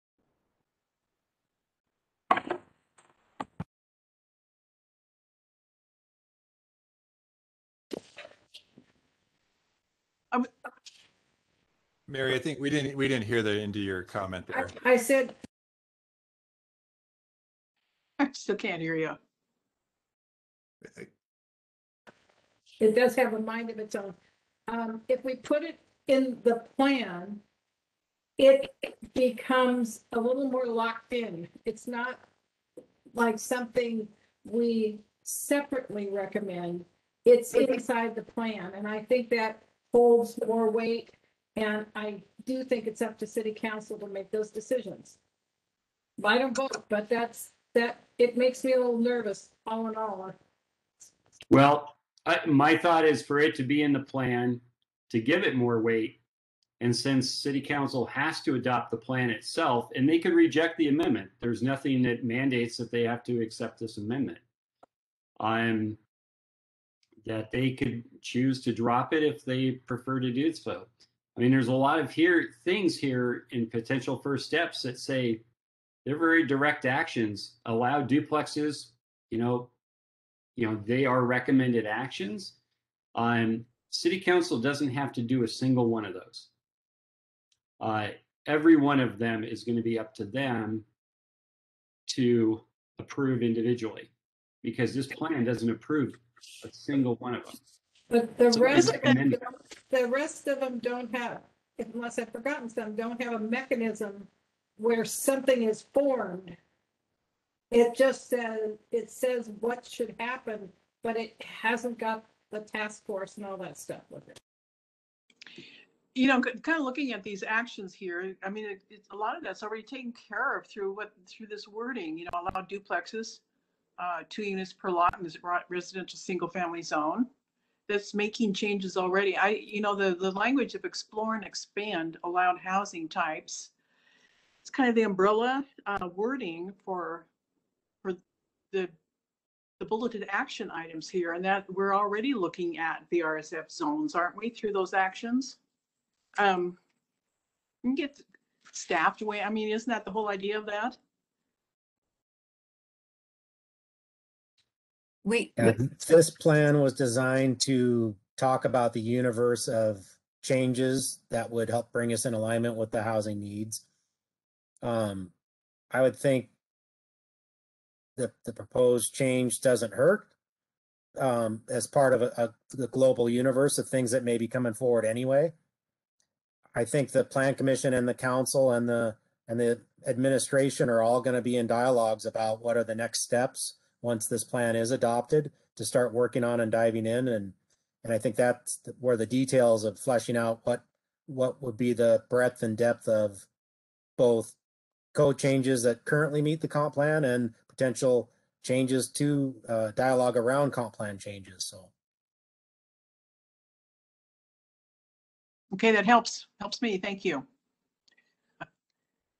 Mary, I think we didn't hear the end of your comment there. I said, I still can't hear you. it does have a mind of its own. If we put it in the plan, it becomes a little more locked in. It's not like something we separately recommend. It's inside the plan, and I think that holds more weight. And I do think it's up to city council to make those decisions. I don't vote, but it makes me a little nervous, all in all. Well, my thought is for it to be in the plan, to give it more weight. And since city council has to adopt the plan itself, and they could reject the amendment, there's nothing that mandates that they have to accept this amendment. That they could choose to drop it if they prefer to do so. I mean, there's a lot of things here in potential first steps that say they're very direct actions. Allow duplexes, you know, they are recommended actions. City council doesn't have to do a single one of those. Every one of them is going to be up to them to approve individually, because this plan doesn't approve a single one of them. But the rest of them don't have, unless I've forgotten some, don't have a mechanism where something is formed. It just says what should happen, but it hasn't got the task force and all that stuff with it. You know, kind of looking at these actions here, I mean, a lot of that's already taken care of through this wording. You know, allow duplexes, 2 units per lot in this residential single-family zone. That's making changes already. You know, the language of explore and expand allowed housing types. It's kind of the umbrella wording for the bulleted action items here, and that we're already looking at the RSF zones, aren't we, through those actions? You can get staffed away. I mean, isn't that the whole idea of that? This plan was designed to talk about the universe of changes that would help bring us in alignment with the housing needs. I would think the proposed change doesn't hurt as part of the global universe of things that may be coming forward anyway. I think the Plan Commission and the council and the administration are all going to be in dialogues about what are the next steps once this plan is adopted to start working on and diving in. And I think that's where the details of fleshing out what would be the breadth and depth of both code changes that currently meet the comp plan and potential changes to dialogue around comp plan changes. So. Okay, that helps me. Thank you.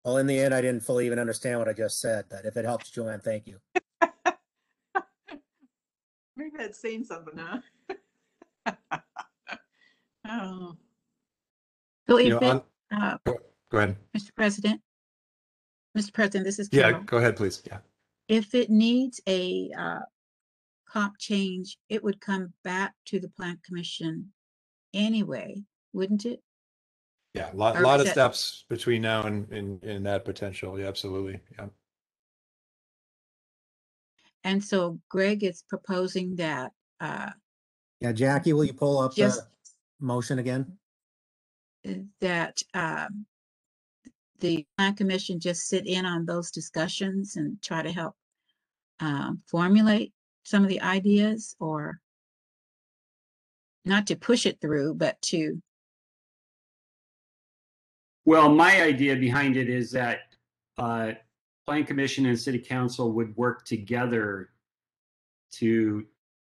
Well, in the end, I didn't fully even understand what I just said, but if it helps, Joanne, thank you. Maybe that's saying something, huh? Oh. So You if know, it, go ahead. Mr. President, this is Yeah, Carol. go ahead, please. Yeah. If it needs a comp change, it would come back to the Plan Commission anyway, wouldn't it? Yeah, lot Or lot is of that- steps between now and that potential. Yeah, absolutely. Yeah. And so Greg is proposing that Yeah, Jackie, will you pull up just the motion again? that the Plan Commission just sit in on those discussions and try to help formulate some of the ideas, or not to push it through, but to. Well, my idea behind it is that Plan Commission and City Council would work together to,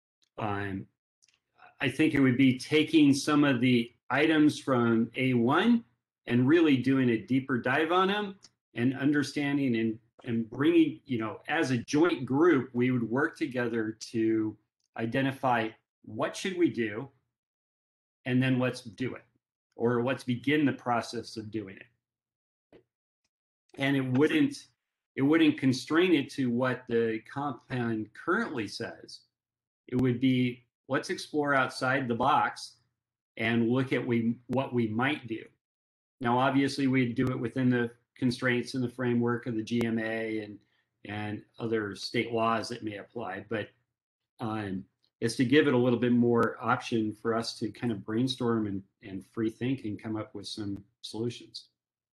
I think it would be taking some of the items from A1 and really doing a deeper dive on them and understanding and bringing, as a joint group, we would work together to identify what should we do, and then let's do it, or let's begin the process of doing it. And it wouldn't constrain it to what the comp plan currently says. It would be, let's explore outside the box and look at what we might do. Now, obviously, we'd do it within the constraints and the framework of the GMA and other state laws that may apply, but it's to give it a little bit more option for us to kind of brainstorm and free think and come up with some solutions.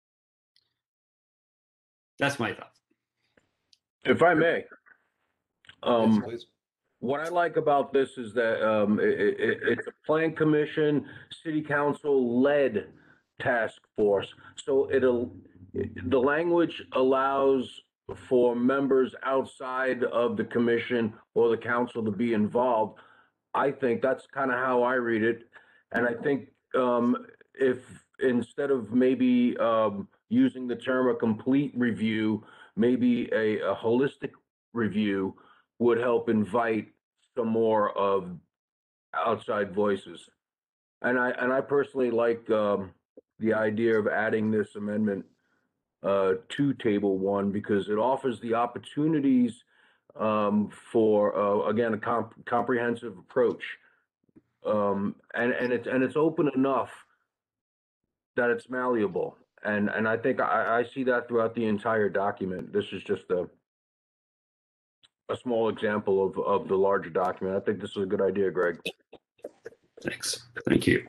That's my thought. If I may, Yes, please. what I like about this is that it's a Plan Commission, City Council led task force. So the language allows for members outside of the commission or the council to be involved. I think that's kind of how I read it. And I think if instead of maybe using the term a complete review, maybe a holistic review would help invite some more of outside voices. And I personally like the idea of adding this amendment to Table 1 because it offers the opportunities for again a comprehensive approach, and it's open enough that it's malleable, and I think I see that throughout the entire document. This is just a small example of the larger document. I think this is a good idea, Greg. Thanks. Thank you.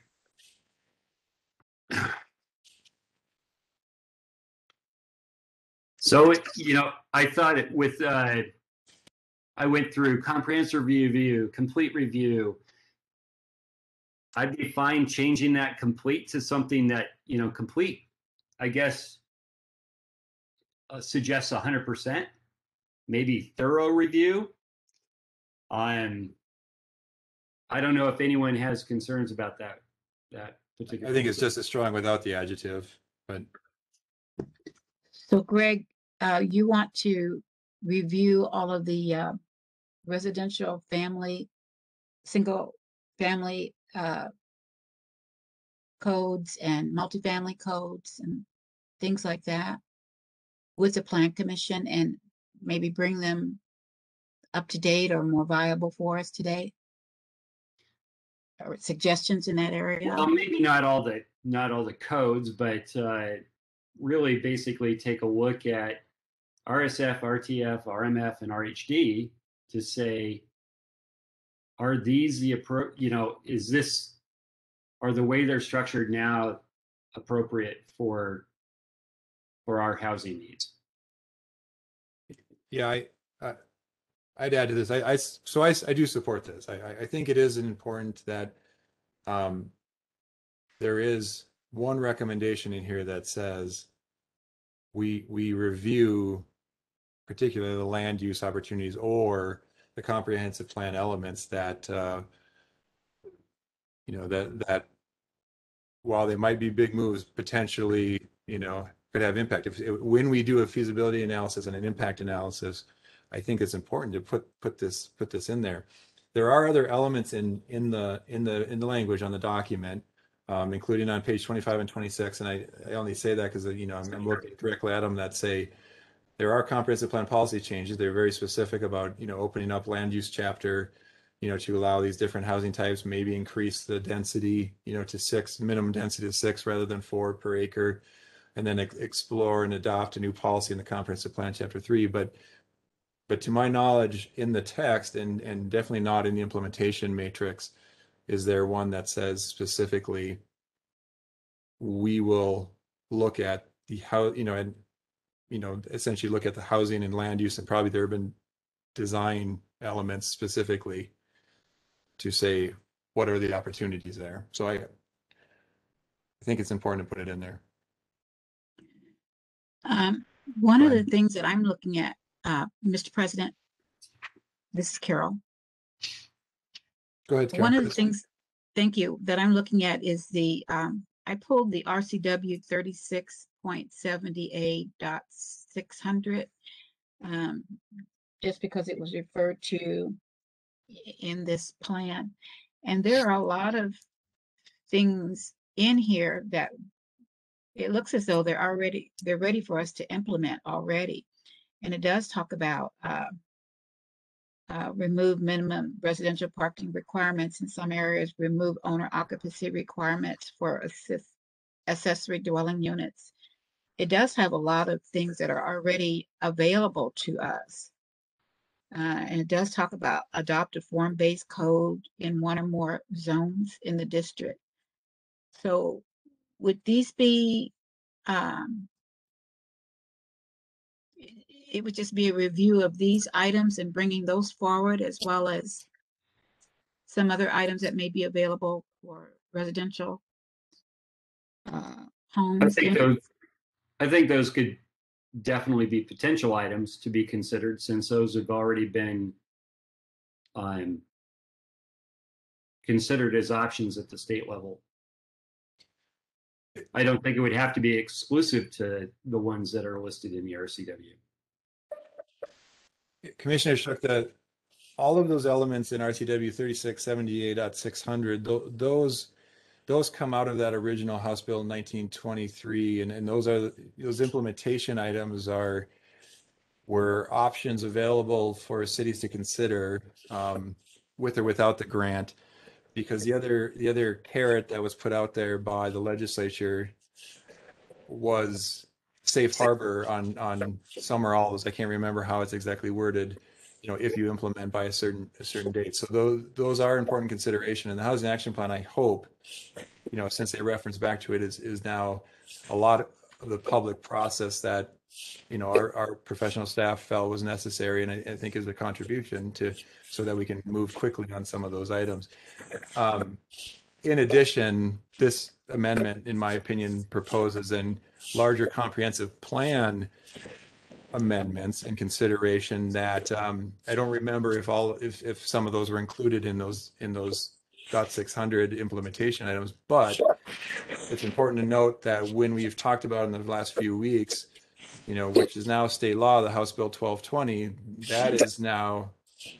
So, I thought it with, I went through comprehensive review, complete review. I'd be fine changing that complete to something that, complete, I guess, suggests 100%, maybe thorough review. I don't know if anyone has concerns about that particular. I think it's just as strong without the adjective, but. So Greg, you want to review all of the residential single family codes and multifamily codes and things like that with the Plan Commission and maybe bring them up to date or more viable for us today? Or suggestions in that area? Well, maybe not all the codes, but really basically take a look at RSF, RTF, RMF, and RHD to say, are these the approach? Are the way they're structured now appropriate for our housing needs? Yeah, I'd add to this. I do support this. I think it is important that there is one recommendation in here that says we review particularly the land use opportunities or the comprehensive plan elements that that while they might be big moves, potentially have impact. When we do a feasibility analysis and an impact analysis, I think it's important to put this in there. There are other elements in the language on the document, including on page 25 and 26. And I only say that because I'm looking directly at them that say there are comprehensive plan policy changes. They're very specific about opening up land use chapter, to allow these different housing types, maybe increase the density, to 6, minimum density to 6 rather than 4 per acre, and then explore and adopt a new policy in the comprehensive plan chapter 3. But to my knowledge, in the text and definitely not in the implementation matrix, is there one that says specifically we will look at the how essentially look at the housing and land use and probably the urban design elements specifically to say what are the opportunities there. So I think it's important to put it in there. One of the things that I'm looking at, Mr. President, this is Carol. Go ahead, Carol. One of the things, thank you, that I'm looking at is the, I pulled the RCW 36.78.600, just because it was referred to in this plan. And there are a lot of things in here that it looks as though they're ready for us to implement already. And it does talk about remove minimum residential parking requirements in some areas, remove owner occupancy requirements for accessory dwelling units. It does have a lot of things that are already available to us. And it does talk about adopt a form-based code in one or more zones in the district. So would these be, it would just be a review of these items and bringing those forward, as well as some other items that may be available for residential homes? I think those could definitely be potential items to be considered, since those have already been considered as options at the state level. I don't think it would have to be exclusive to the ones that are listed in the RCW. Commissioner Shook, that all of those elements in RCW 3678.600, those come out of that original House Bill 1923, and those implementation items were options available for cities to consider with or without the grant, because the other carrot that was put out there by the legislature was safe harbor on some or all of those. I can't remember how it's exactly worded, if you implement by a certain date. So those are important consideration. And the Housing Action Plan, I hope, since they reference back to it, is now a lot of the public process that our professional staff felt was necessary, and I think is a contribution so that we can move quickly on some of those items. In addition, this amendment, in my opinion, proposes a larger comprehensive plan amendments and consideration that I don't remember if some of those were included in those .600 implementation items, but it's important to note that when we've talked about in the last few weeks, which is now state law, the House Bill 1220, that is now,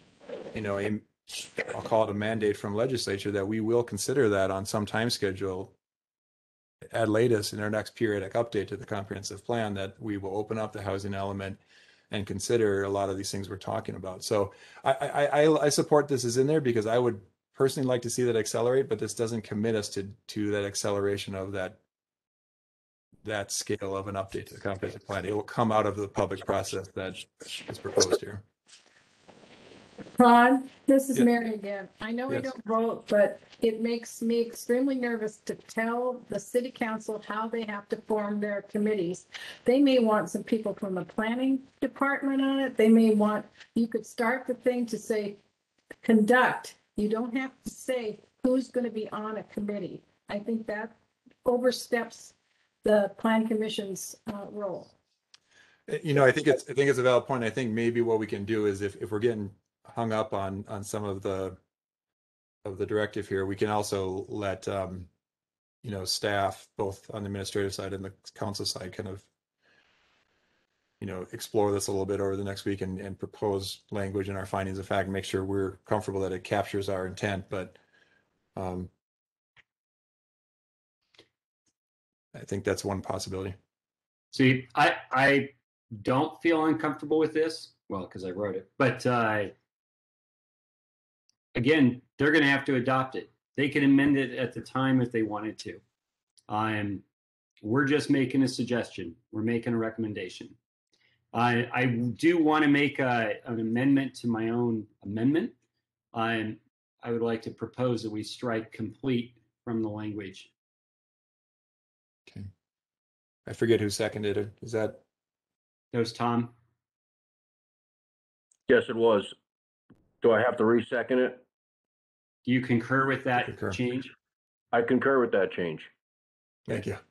I'll call it a mandate from legislature that we will consider that on some time schedule at latest in our next periodic update to the comprehensive plan, that we will open up the housing element and consider a lot of these things we're talking about. So I support this is in there, because I would personally like to see that accelerate, but this doesn't commit us to that acceleration of that scale of an update to the comprehensive plan. It will come out of the public process that is proposed here. Todd, this is Yes. Mary again. I know I Yes. don't vote, but it makes me extremely nervous to tell the city council how they have to form their committees. They may want some people from the planning department on it. They may want, you could start the thing to say, conduct. You don't have to say who's going to be on a committee. I think that oversteps the plan commission's role. I think it's a valid point. I think maybe what we can do is if we're getting hung up on some of the directive here, we can also let staff, both on the administrative side and the council side, kind of explore this a little bit over the next week and propose language in our findings of fact and make sure we're comfortable that it captures our intent. But I think that's one possibility. See, I don't feel uncomfortable with this. Well, because I wrote it, but again, they're going to have to adopt it. They can amend it at the time if they wanted to. We're just making a suggestion. We're making a recommendation. I do want to make an amendment to my own amendment. I would like to propose that we strike complete from the language. Okay. I forget who seconded it. Is that? That was Tom. Yes, it was. Do I have to re-second it? Do you concur with that change? I concur with that change. Thank you.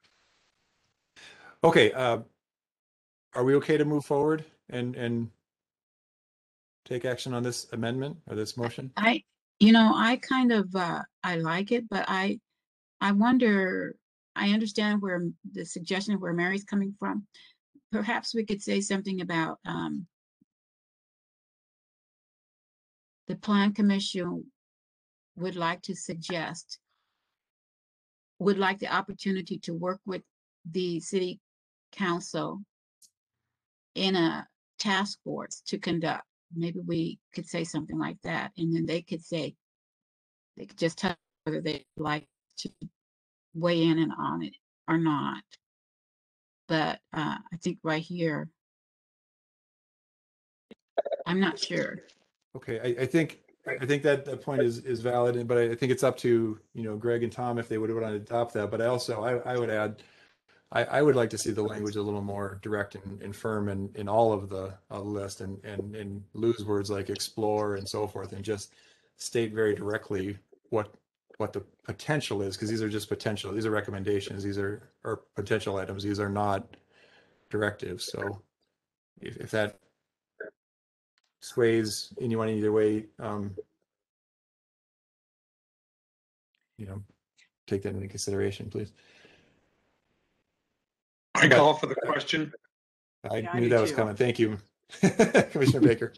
Okay. Are we okay to move forward and take action on this amendment or this motion? I kind of, I like it, but I wonder, I understand where the suggestion where Mary's coming from. Perhaps we could say something about the Plan Commission would like to suggest, would like the opportunity to work with the City Council in a task force to conduct. Maybe we could say something like that. And then they could say, they could just tell whether they'd like to weigh in on it or not. But I think right here, I'm not sure. Okay, I think that point is valid, but I think it's up to Greg and Tom if they would want to adopt that. But I would add, I would like to see the language a little more direct and firm in all of the list and lose words like explore and so forth and just state very directly what the potential is, because these are just potential. These are recommendations. These are potential items. These are not directives. So if that sways anyone either way, take that into consideration, please. I call for the question. I knew that was coming. Thank you, Commissioner Baker.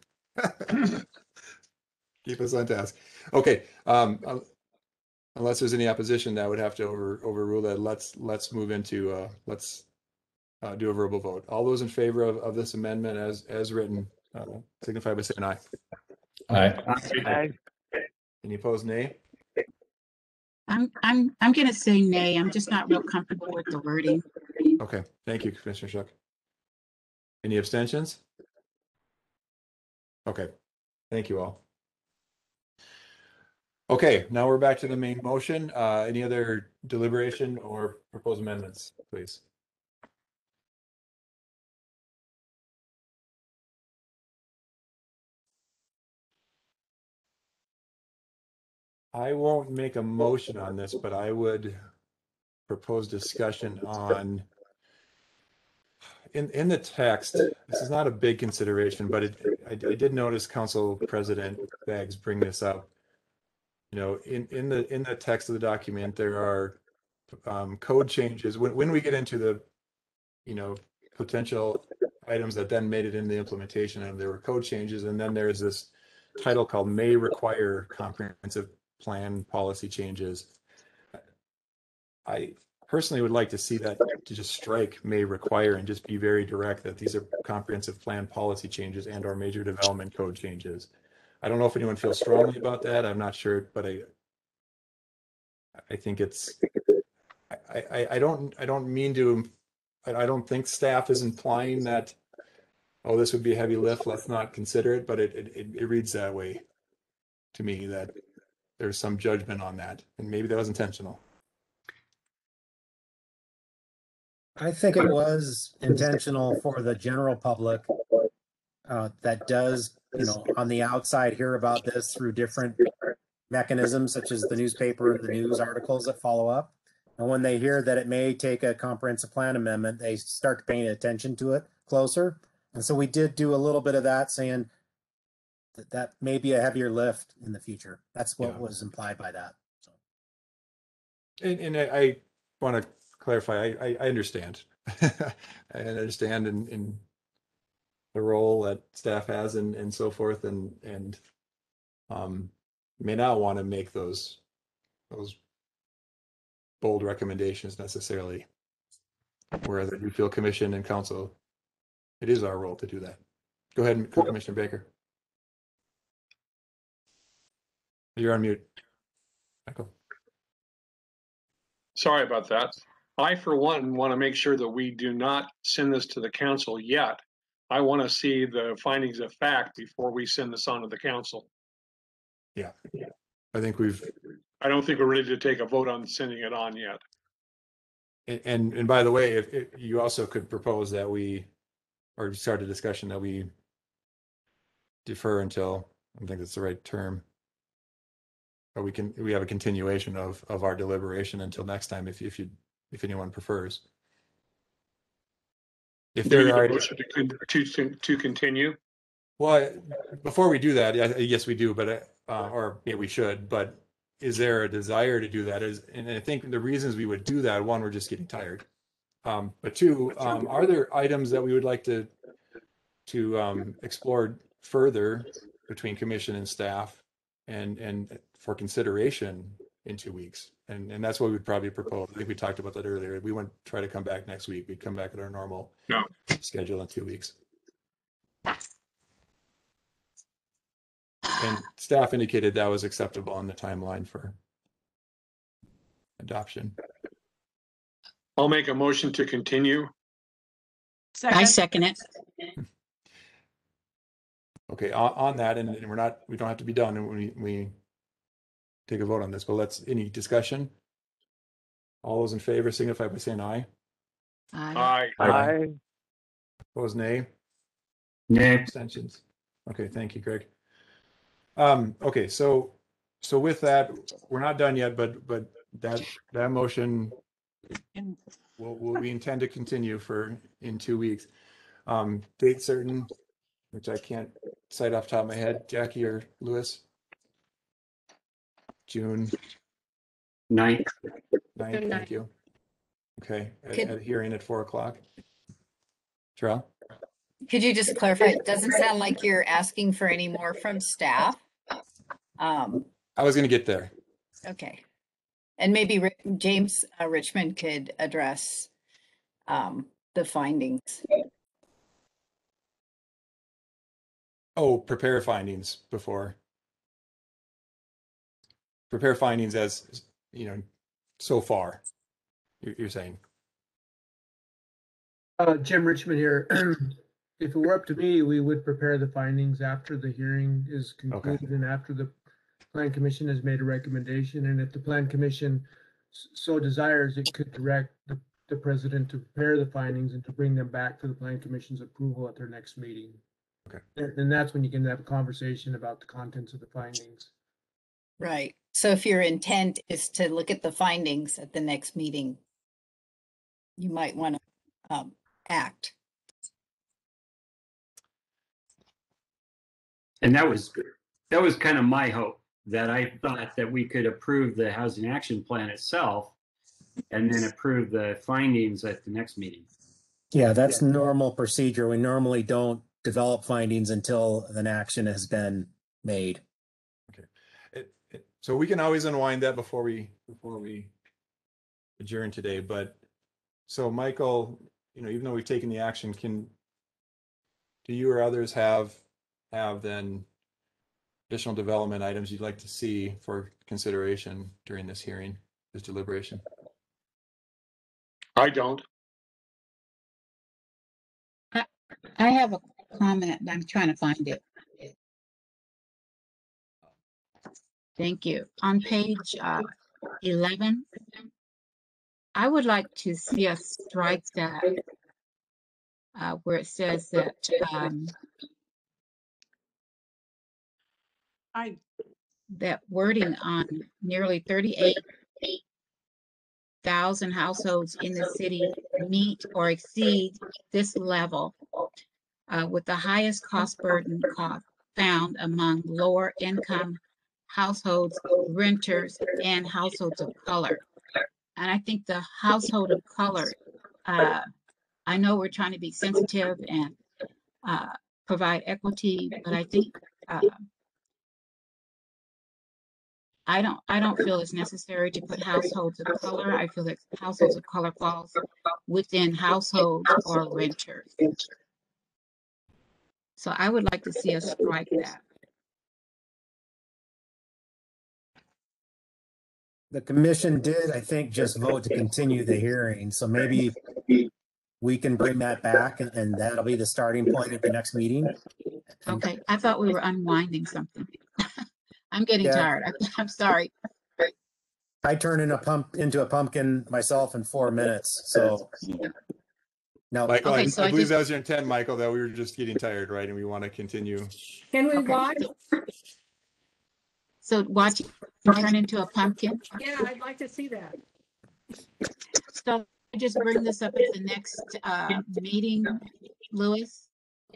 Keep us on task. Okay. Unless there's any opposition, that would have to overrule that. Let's move into let's do a verbal vote. All those in favor of this amendment as written, signify by saying aye. Aye. Any opposed, nay? I'm gonna say nay. I'm just not real comfortable with the wording. Okay, thank you, Commissioner Schuck. Any abstentions? Okay, thank you all. Okay, now we're back to the main motion. Any other deliberation or proposed amendments, please? I won't make a motion on this, but I would propose discussion on, in the text, this is not a big consideration, but I did notice Council President Baggs bring this up. In the text of the document, there are code changes. When we get into the, potential items that then made it in the implementation, and there were code changes, and then there's this title called may require comprehensive plan policy changes. I personally would like to see that to just strike may require and just be very direct that these are comprehensive plan policy changes and or major development code changes. I don't know if anyone feels strongly about that. I'm not sure, but I think it's, I don't mean to, I don't think staff is implying that, oh, this would be a heavy lift, let's not consider it, but it reads that way to me, that there's some judgment on that, and maybe that was intentional. I think it was intentional for the general public that does, on the outside hear about this through different mechanisms, such as the newspaper, the news articles that follow up. And when they hear that it may take a comprehensive plan amendment, they start paying attention to it closer. And so we did do a little bit of that, saying that may be a heavier lift in the future. That's what was implied by that. So. And I want to clarify, I understand. I understand and the role that staff has and so forth, and may not want to make those bold recommendations necessarily. Whereas I do feel commission and council, it is our role to do that. Go ahead, Commissioner Baker. You're on mute. Michael. Sorry about that. I, for one, want to make sure that we do not send this to the council yet. I want to see the findings of fact before we send this on to the council. Yeah. I don't think we're ready to take a vote on sending it on yet. And by the way, if you also could propose that we, or start a discussion that we defer until, I don't think that's the right term. Or we have a continuation of our deliberation until next time, if anyone prefers. If Do we there need a are motion to continue? Well, before we do that, yes, we do, but or yeah, we should. But is there a desire to do that? And I think the reasons we would do that: one, we're just getting tired. But two, are there items that we would like to explore further between commission and staff, and for consideration in 2 weeks? And that's what we'd probably propose. I think we talked about that earlier. We wouldn't try to come back next week. We'd come back at our normal schedule in 2 weeks. And staff indicated that was acceptable on the timeline for adoption. I'll make a motion to continue. I second it. Okay, on that, and we don't have to be done when we take a vote on this, but any discussion? All those in favor signify by saying aye. Aye. Aye. Opposed, nay. Nay. Abstentions. Okay, thank you, Greg. Okay, so with that, we're not done yet, but that motion we intend to continue in 2 weeks. Date certain, which I can't cite off the top of my head. Jackie or Lewis? June 9th. 9th, thank you. Okay, at hearing at 4 o'clock. Terrell? Could you just clarify? It doesn't sound like you're asking for any more from staff. I was going to get there. Okay. And maybe James Richmond could address the findings. Oh, prepare findings before. Prepare findings as, so far, you're saying. Jim Richmond here. If it were up to me, we would prepare the findings after the hearing is concluded and after the Plan Commission has made a recommendation. And if the Plan Commission so desires, it could direct the president to prepare the findings and to bring them back for the Plan Commission's approval at their next meeting. Okay. And that's when you can have a conversation about the contents of the findings. Right. So if your intent is to look at the findings at the next meeting, you might want to act. And that was kind of my hope, that I thought that we could approve the housing action plan itself and then approve the findings at the next meeting. Yeah, that's normal procedure. We normally don't develop findings until an action has been made. Okay. So we can always unwind that before we adjourn today. But so Michael, even though we've taken the action, do you or others have then additional development items you'd like to see for consideration during this hearing, this deliberation? I don't. I have a comment. I'm trying to find it. Thank you. On page 11, I would like to see us strike that where it says that that wording on nearly 38,000 households in the city meet or exceed this level with the highest cost burden found among lower income households, renters, and households of color. And I think the household of color, I know we're trying to be sensitive and provide equity, but I think I don't feel it's necessary to put households of color. I feel that households of color falls within households or renters. So I would like to see us strike that. The commission did, I think, just vote to continue the hearing, so maybe we can bring that back and that'll be the starting point at the next meeting. Okay, I thought we were unwinding something. I'm getting Yeah. tired. I'm sorry. I turn into a pumpkin myself in 4 minutes, so. No, Michael, Okay, I, so I I believe just- that was your intent, Michael, that we were just getting tired, right? And we want to continue. Can we Okay. watch? So watch it turn into a pumpkin. Yeah, I'd like to see that. So I just bring this up at the next meeting, Louis.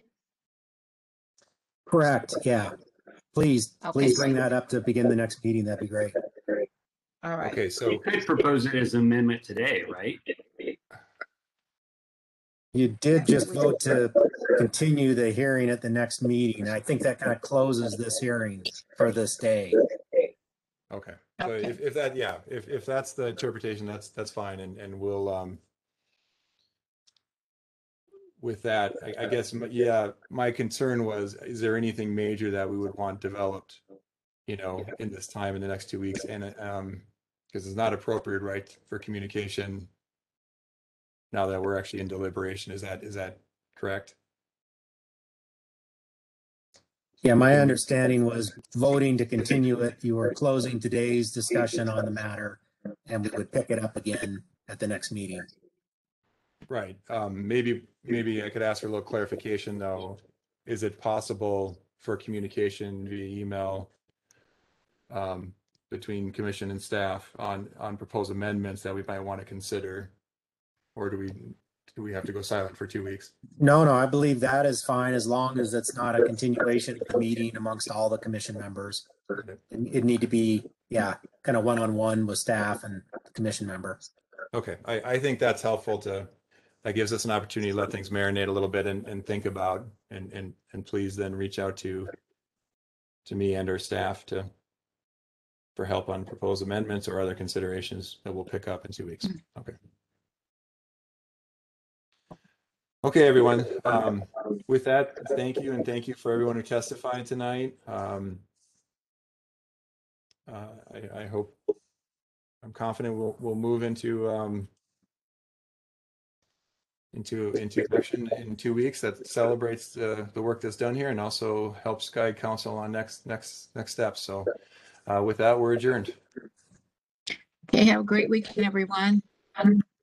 correct, yeah. Please Okay, bring great. that up to begin the next meeting, that'd be great. All right. Okay, so You could propose it as an amendment today, right? You did just vote to continue the hearing at the next meeting. I think that kind of closes this hearing for this day. okay, so Okay. if that, yeah, if that's the interpretation, that's fine, and we'll with that, I guess, yeah, my concern was, is there anything major that we would want developed, in this time in the next 2 weeks, and because it's not appropriate, right, for communication now that we're actually in deliberation. Is that correct? Yeah, my understanding was voting to continue it. You were closing today's discussion on the matter and we would pick it up again at the next meeting. Right. Maybe I could ask for a little clarification though. Is it possible for communication via email between commission and staff on proposed amendments that we might want to consider? Or do we have to go silent for 2 weeks? No, I believe that is fine as long as it's not a continuation of the meeting amongst all the commission members. It'd need to be, kind of one-on-one with staff and the commission member. Okay, I think that's helpful that gives us an opportunity to let things marinate a little bit and think about and please then reach out to me and our staff for help on proposed amendments or other considerations that we'll pick up in 2 weeks. Okay. Okay, everyone. With that, thank you, and thank you for everyone who testified tonight. I hope, I'm confident we'll move into action in 2 weeks that celebrates the work that's done here and also helps guide council on next steps. So with that, we're adjourned. Okay, have a great weekend, everyone.